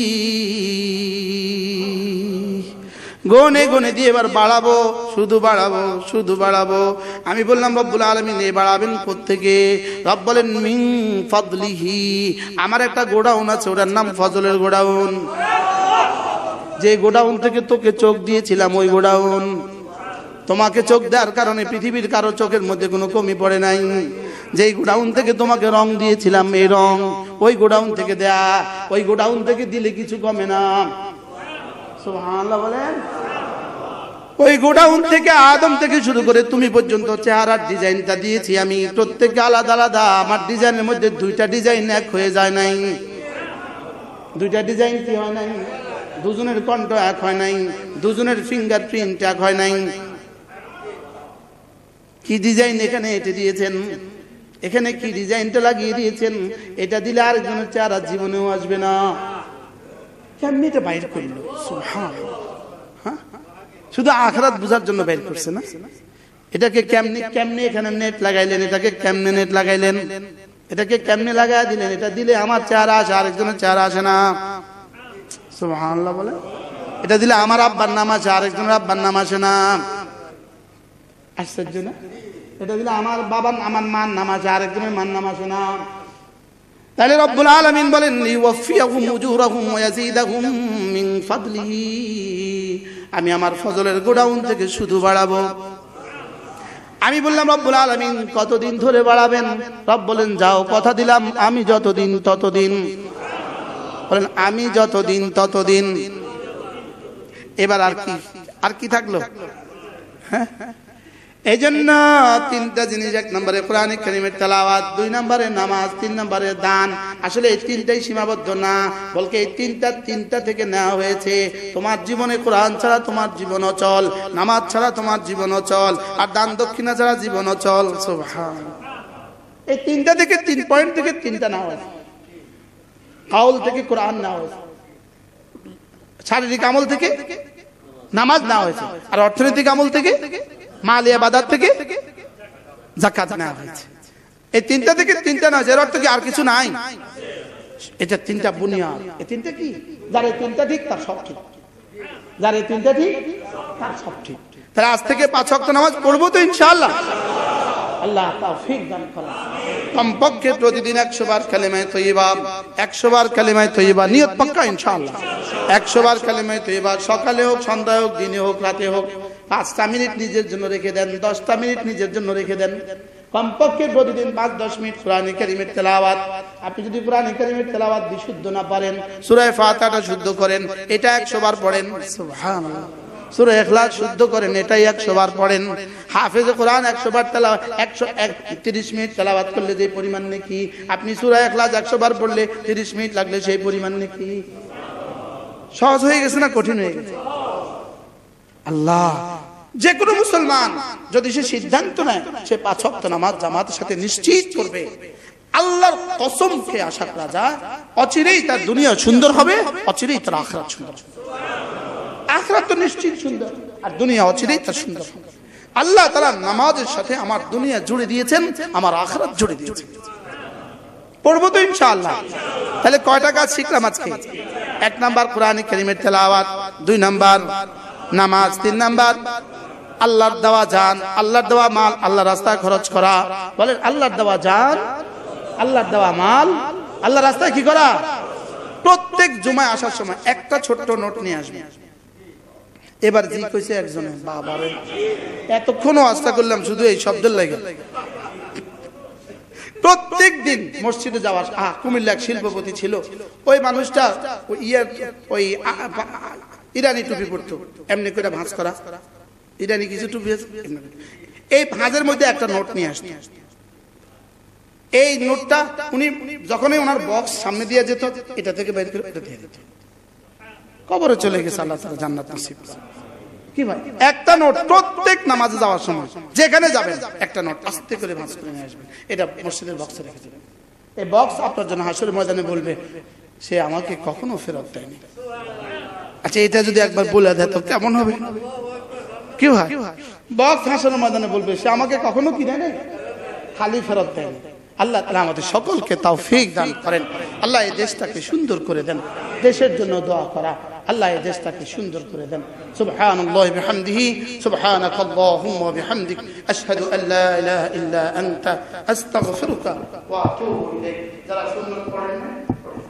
Speaker 1: গনে গনে দিয়ে এবার বাড়াবো শুধু বাড়াবো শুধু বাড়াবো। আমি বললাম রব্বুল আলামিন এ বাড়াবেন কোত্থেকে? রব বলেন মিন ফাদলিহি, আমার একটা গোডাউন আছে ওটার নাম ফজলের গোডাউন, যে গোডাউন থেকে তোকে চোখ দিয়েছিলাম ওই গোডাউন। তোমাকে চোখ দেওয়ার কারণে পৃথিবীর কারো চোখের মধ্যে কোনো কমি পড়ে নাই। যেই গোডাউন থেকে তোমাকে রং দিয়েছিলাম এই রং ওই গোডাউন থেকে দেয়া, ওই গোডাউন থেকে দিলে কিছু কমে না। সুবহানাল্লাহ বলেন। ওই গোডাউন থেকে আদম থেকে শুরু করে তুমি পর্যন্ত চেহারার ডিজাইনটা দিয়েছি আমি, প্রত্যেককে আলাদা আলাদা। আমার ডিজাইনের মধ্যে দুইটা ডিজাইন এক হয়ে যায় নাই, দুইটা ডিজাইন কি হয় নাই? দুজনের কণ্ঠ এক হয় নাই, দুজনের ফিঙ্গার প্রিন্ট এক হয় নাই। কি ডিজাইন এখানে এটে দিয়েছেন, এখানে কি ডিজাইনটা লাগিয়ে দিয়েছেন, এটা দিলে আরেকজনের চেহারা জীবনেও আসবে না। কেমনি এটা বাইর করলো? সুবহানাল্লাহ। হ্যাঁ, শুধু আখিরাত বোঝার জন্য বাইর করছে না? এটাকে কেমনি কেমনি এখানে নেট লাগাইলেন, এটাকে কেমনে নেট লাগাইলেন, এটাকে কেমনে লাগাই দিলেন, এটা দিলে আমার চেহারা আসে আরেকজনের চেহারা আসে না। সুবহানাল্লাহ বলে। এটা দিলে আমার আব্বার নাম আসে আরেকজনের আব্বার নাম আসে না। আশ্চর্য না? এটা দিলে আমার বাবার আমার মার নাম আসে আরেকজনের মার নাম আসে না। তাহলে রব্বুল আলামিন বলেন লিওয়াফিয়াহুম উজুরাহুম ওয়া ইয়াজিদাহুম মিন ফাদলিহি, আমি আমার ফজলের গোডাউন থেকে শুধু বাড়াবো। আমি বললাম রব্বুল আলামিন কতদিন ধরে বাড়াবেন? রব বলেন যাও কথা দিলাম আমি যতদিন ততদিন। বলেন আমি যতদিন ততদিন। এবার আর কি আর কি থাকলো? হ্যাঁ, এই জন্য তিনটা জিনিস, এক নম্বরে কোরআন কারীমের তেলাওয়াত, দুই নম্বরে নামাজ, তিন নম্বরে দান। আসলে এই তিনটাই সীমাবদ্ধ না, বলকে এই তিনটা তিনটা থেকে নেওয়া হয়েছে। তোমার জীবনে কোরআন ছাড়া তোমার জীবন অচল, নামাজ ছাড়া তোমার জীবন অচল, আর দান দক্ষিণা ছাড়া জীবন অচল। সুবহানাল্লাহ। এই তিনটা থেকে তিন পয়েন্ট থেকে তিনটা নেওয়া হয়েছে। কাউল থেকে কোরআন নেওয়া হয়েছে, শারীরিক আমল থেকে নামাজ নেওয়া হয়েছে, আর অর্থনৈতিক আমল থেকে মাল ইবাদত থেকে যাকাত নেওয়া হয়েছে। এই তিনটা থেকে তিনটা না, এর অর্থ কি আর কিছু নাই? এটা তিনটা বুনিয়াদ। এই তিনটা কি? যার এই তিনটা ঠিক তার সব ঠিক, যার এই তিনটা ঠিক তার সব ঠিক। তাহলে আজ থেকে পাঁচ ওয়াক্ত নামাজ পড়বো তো ইনশাআল্লাহ। আল্লাহ তৌফিক দান করেন। কমপক্ষে প্রতিদিন একশো বার কালেমায়ে তয়্যিবা, একশো বার কালেমায়ে তয়্যিবা নিয়ত পাক্কা ইনশাআল্লাহ। একশো বার কালেমায়ে তয়্যিবা সকালে হোক, সন্ধ্যায় হোক, দিনে হোক, রাতে হোক। পাঁচটা মিনিট নিজের জন্য রেখে দেন, দশটা মিনিট নিজের জন্য রেখে দেন। কমপক্ষে প্রতিদিন পাঁচ দশ মিনিট কোরআন কারীমের তেলাওয়াত। আপনি যদি কোরআন কারীমের তেলাওয়াত বিশুদ্ধ না পারেন, সূরা ফাতিহাটা শুদ্ধ করেন, এটা একশো বার পড়েন। সুবহানাল্লাহ। সূরা ইখলাস শুদ্ধ করেন, এটাই একশো বার পড়েন। হাফেজে কোরআন একশো বার তেলাওয়াত, একশো তিরিশ মিনিট তেলাওয়াত করলে যে পরিমাণ নেকি, আপনি সূরা ইখলাস একশো বার পড়লে তিরিশ মিনিট লাগলে সেই পরিমাণ নেকি। সহজ হয়ে গেছে না কঠিন হয়ে গেছে? আল্লাহ, যে কোনো মুসলমান যদি সে সিদ্ধান্ত নেয় সে পাঁচ ওয়াক্ত নামাজ জামাতের সাথে নিশ্চিত করবে, আল্লাহর কসম খেয়ে আশা করা যায় অচিরেই তার দুনিয়া সুন্দর হবে, অচিরেই তার আখিরাত সুন্দর হবে। আখিরাত তো নিশ্চিত সুন্দর, আর দুনিয়া অচিরেই তা সুন্দর। আল্লাহ তাআলা নামাজের সাথে আমার দুনিয়া জুড়ে দিয়েছেন, আমার আখিরাত জুড়ে দিয়েছেন। পড়বো তো ইনশাআল্লাহ। তাহলে কয়টা কাজ শিখলাম আজকে? এক নাম্বার কোরআন কারীমের তেলাওয়াত, দুই নাম্বার নামাজ, তিন নাম্বার আল্লাহর দেওয়া জান, আল্লাহর দেওয়া মাল আল্লাহর রাস্তায় খরচ করা। বলেন আল্লাহর দেওয়া জান, আল্লাহর দেওয়া মাল আল্লাহর রাস্তায় কি করা? প্রত্যেক জুমায় আসার সময় একটা ছোট্ট নোট নিয়ে আসবে। এবার জি কইছে একজনে, বাবারে এতক্ষণও আস্তা করলাম শুধু এই শব্দের লাগে। প্রত্যেক দিন মসজিদে যাওয়ার, আহ কুমিল্লা এক শিল্পপতি ছিল, ওই মানুষটা ওই ইয়ার ওই ইরানি টুপি পরতো, এমনি করে ভাঁজ করা ইরানি কিছু টুপি আছে, এই ভাঁজের মধ্যে একটা নোট নিয়ে আসতো। এই নোটটা উনি যখনই ওনার বক্স সামনে দিয়ে যেত, এটা থেকে বের করে এটা দিয়ে দিত। কবরে চলে গেছে, আল্লাহ তাআলা জান্নাত নসিব কি ভাই। একটা নোট প্রত্যেক নামাজে যাওয়ার সময় যেখানে যাবেন একটা নোট আস্তে করে ভাঁজ করে নিয়ে আসবেন, এটা মসজিদের বক্সে রেখে দেবেন। এই বক্স আপনার জন্য হাসরের ময়দানে বলবে, সে আমাকে কখনো ফেরত দেয়নি। আচ্ছা এটা যদি একবার বলে দেয় তো কেমন হবে? কি ভাই, বক্স হাসরের ময়দানে বলবে, সে আমাকে কখনো কি দেয় নাই, খালি ফেরত দেয়নি। আল্লাহ তাআলা আমাদের সকলকে তৌফিক দান করেন। আল্লাহ এই দেশটাকে সুন্দর করে দেন, দেশের জন্য দোয়া করা, আল্লাহ এই দেশটাকে সুন্দর করে দেন। সুবহানাল্লাহি বিহামদিহি, সুবহানাকাল্লাহুম্মা ওয়া বিহামদিক, আশহাদু আল লা ইলাহা ইল্লা আনতা, আস্তাগফিরুকা ওয়া আতুবু ইলাইক। যারা সুন্নাত পড়েন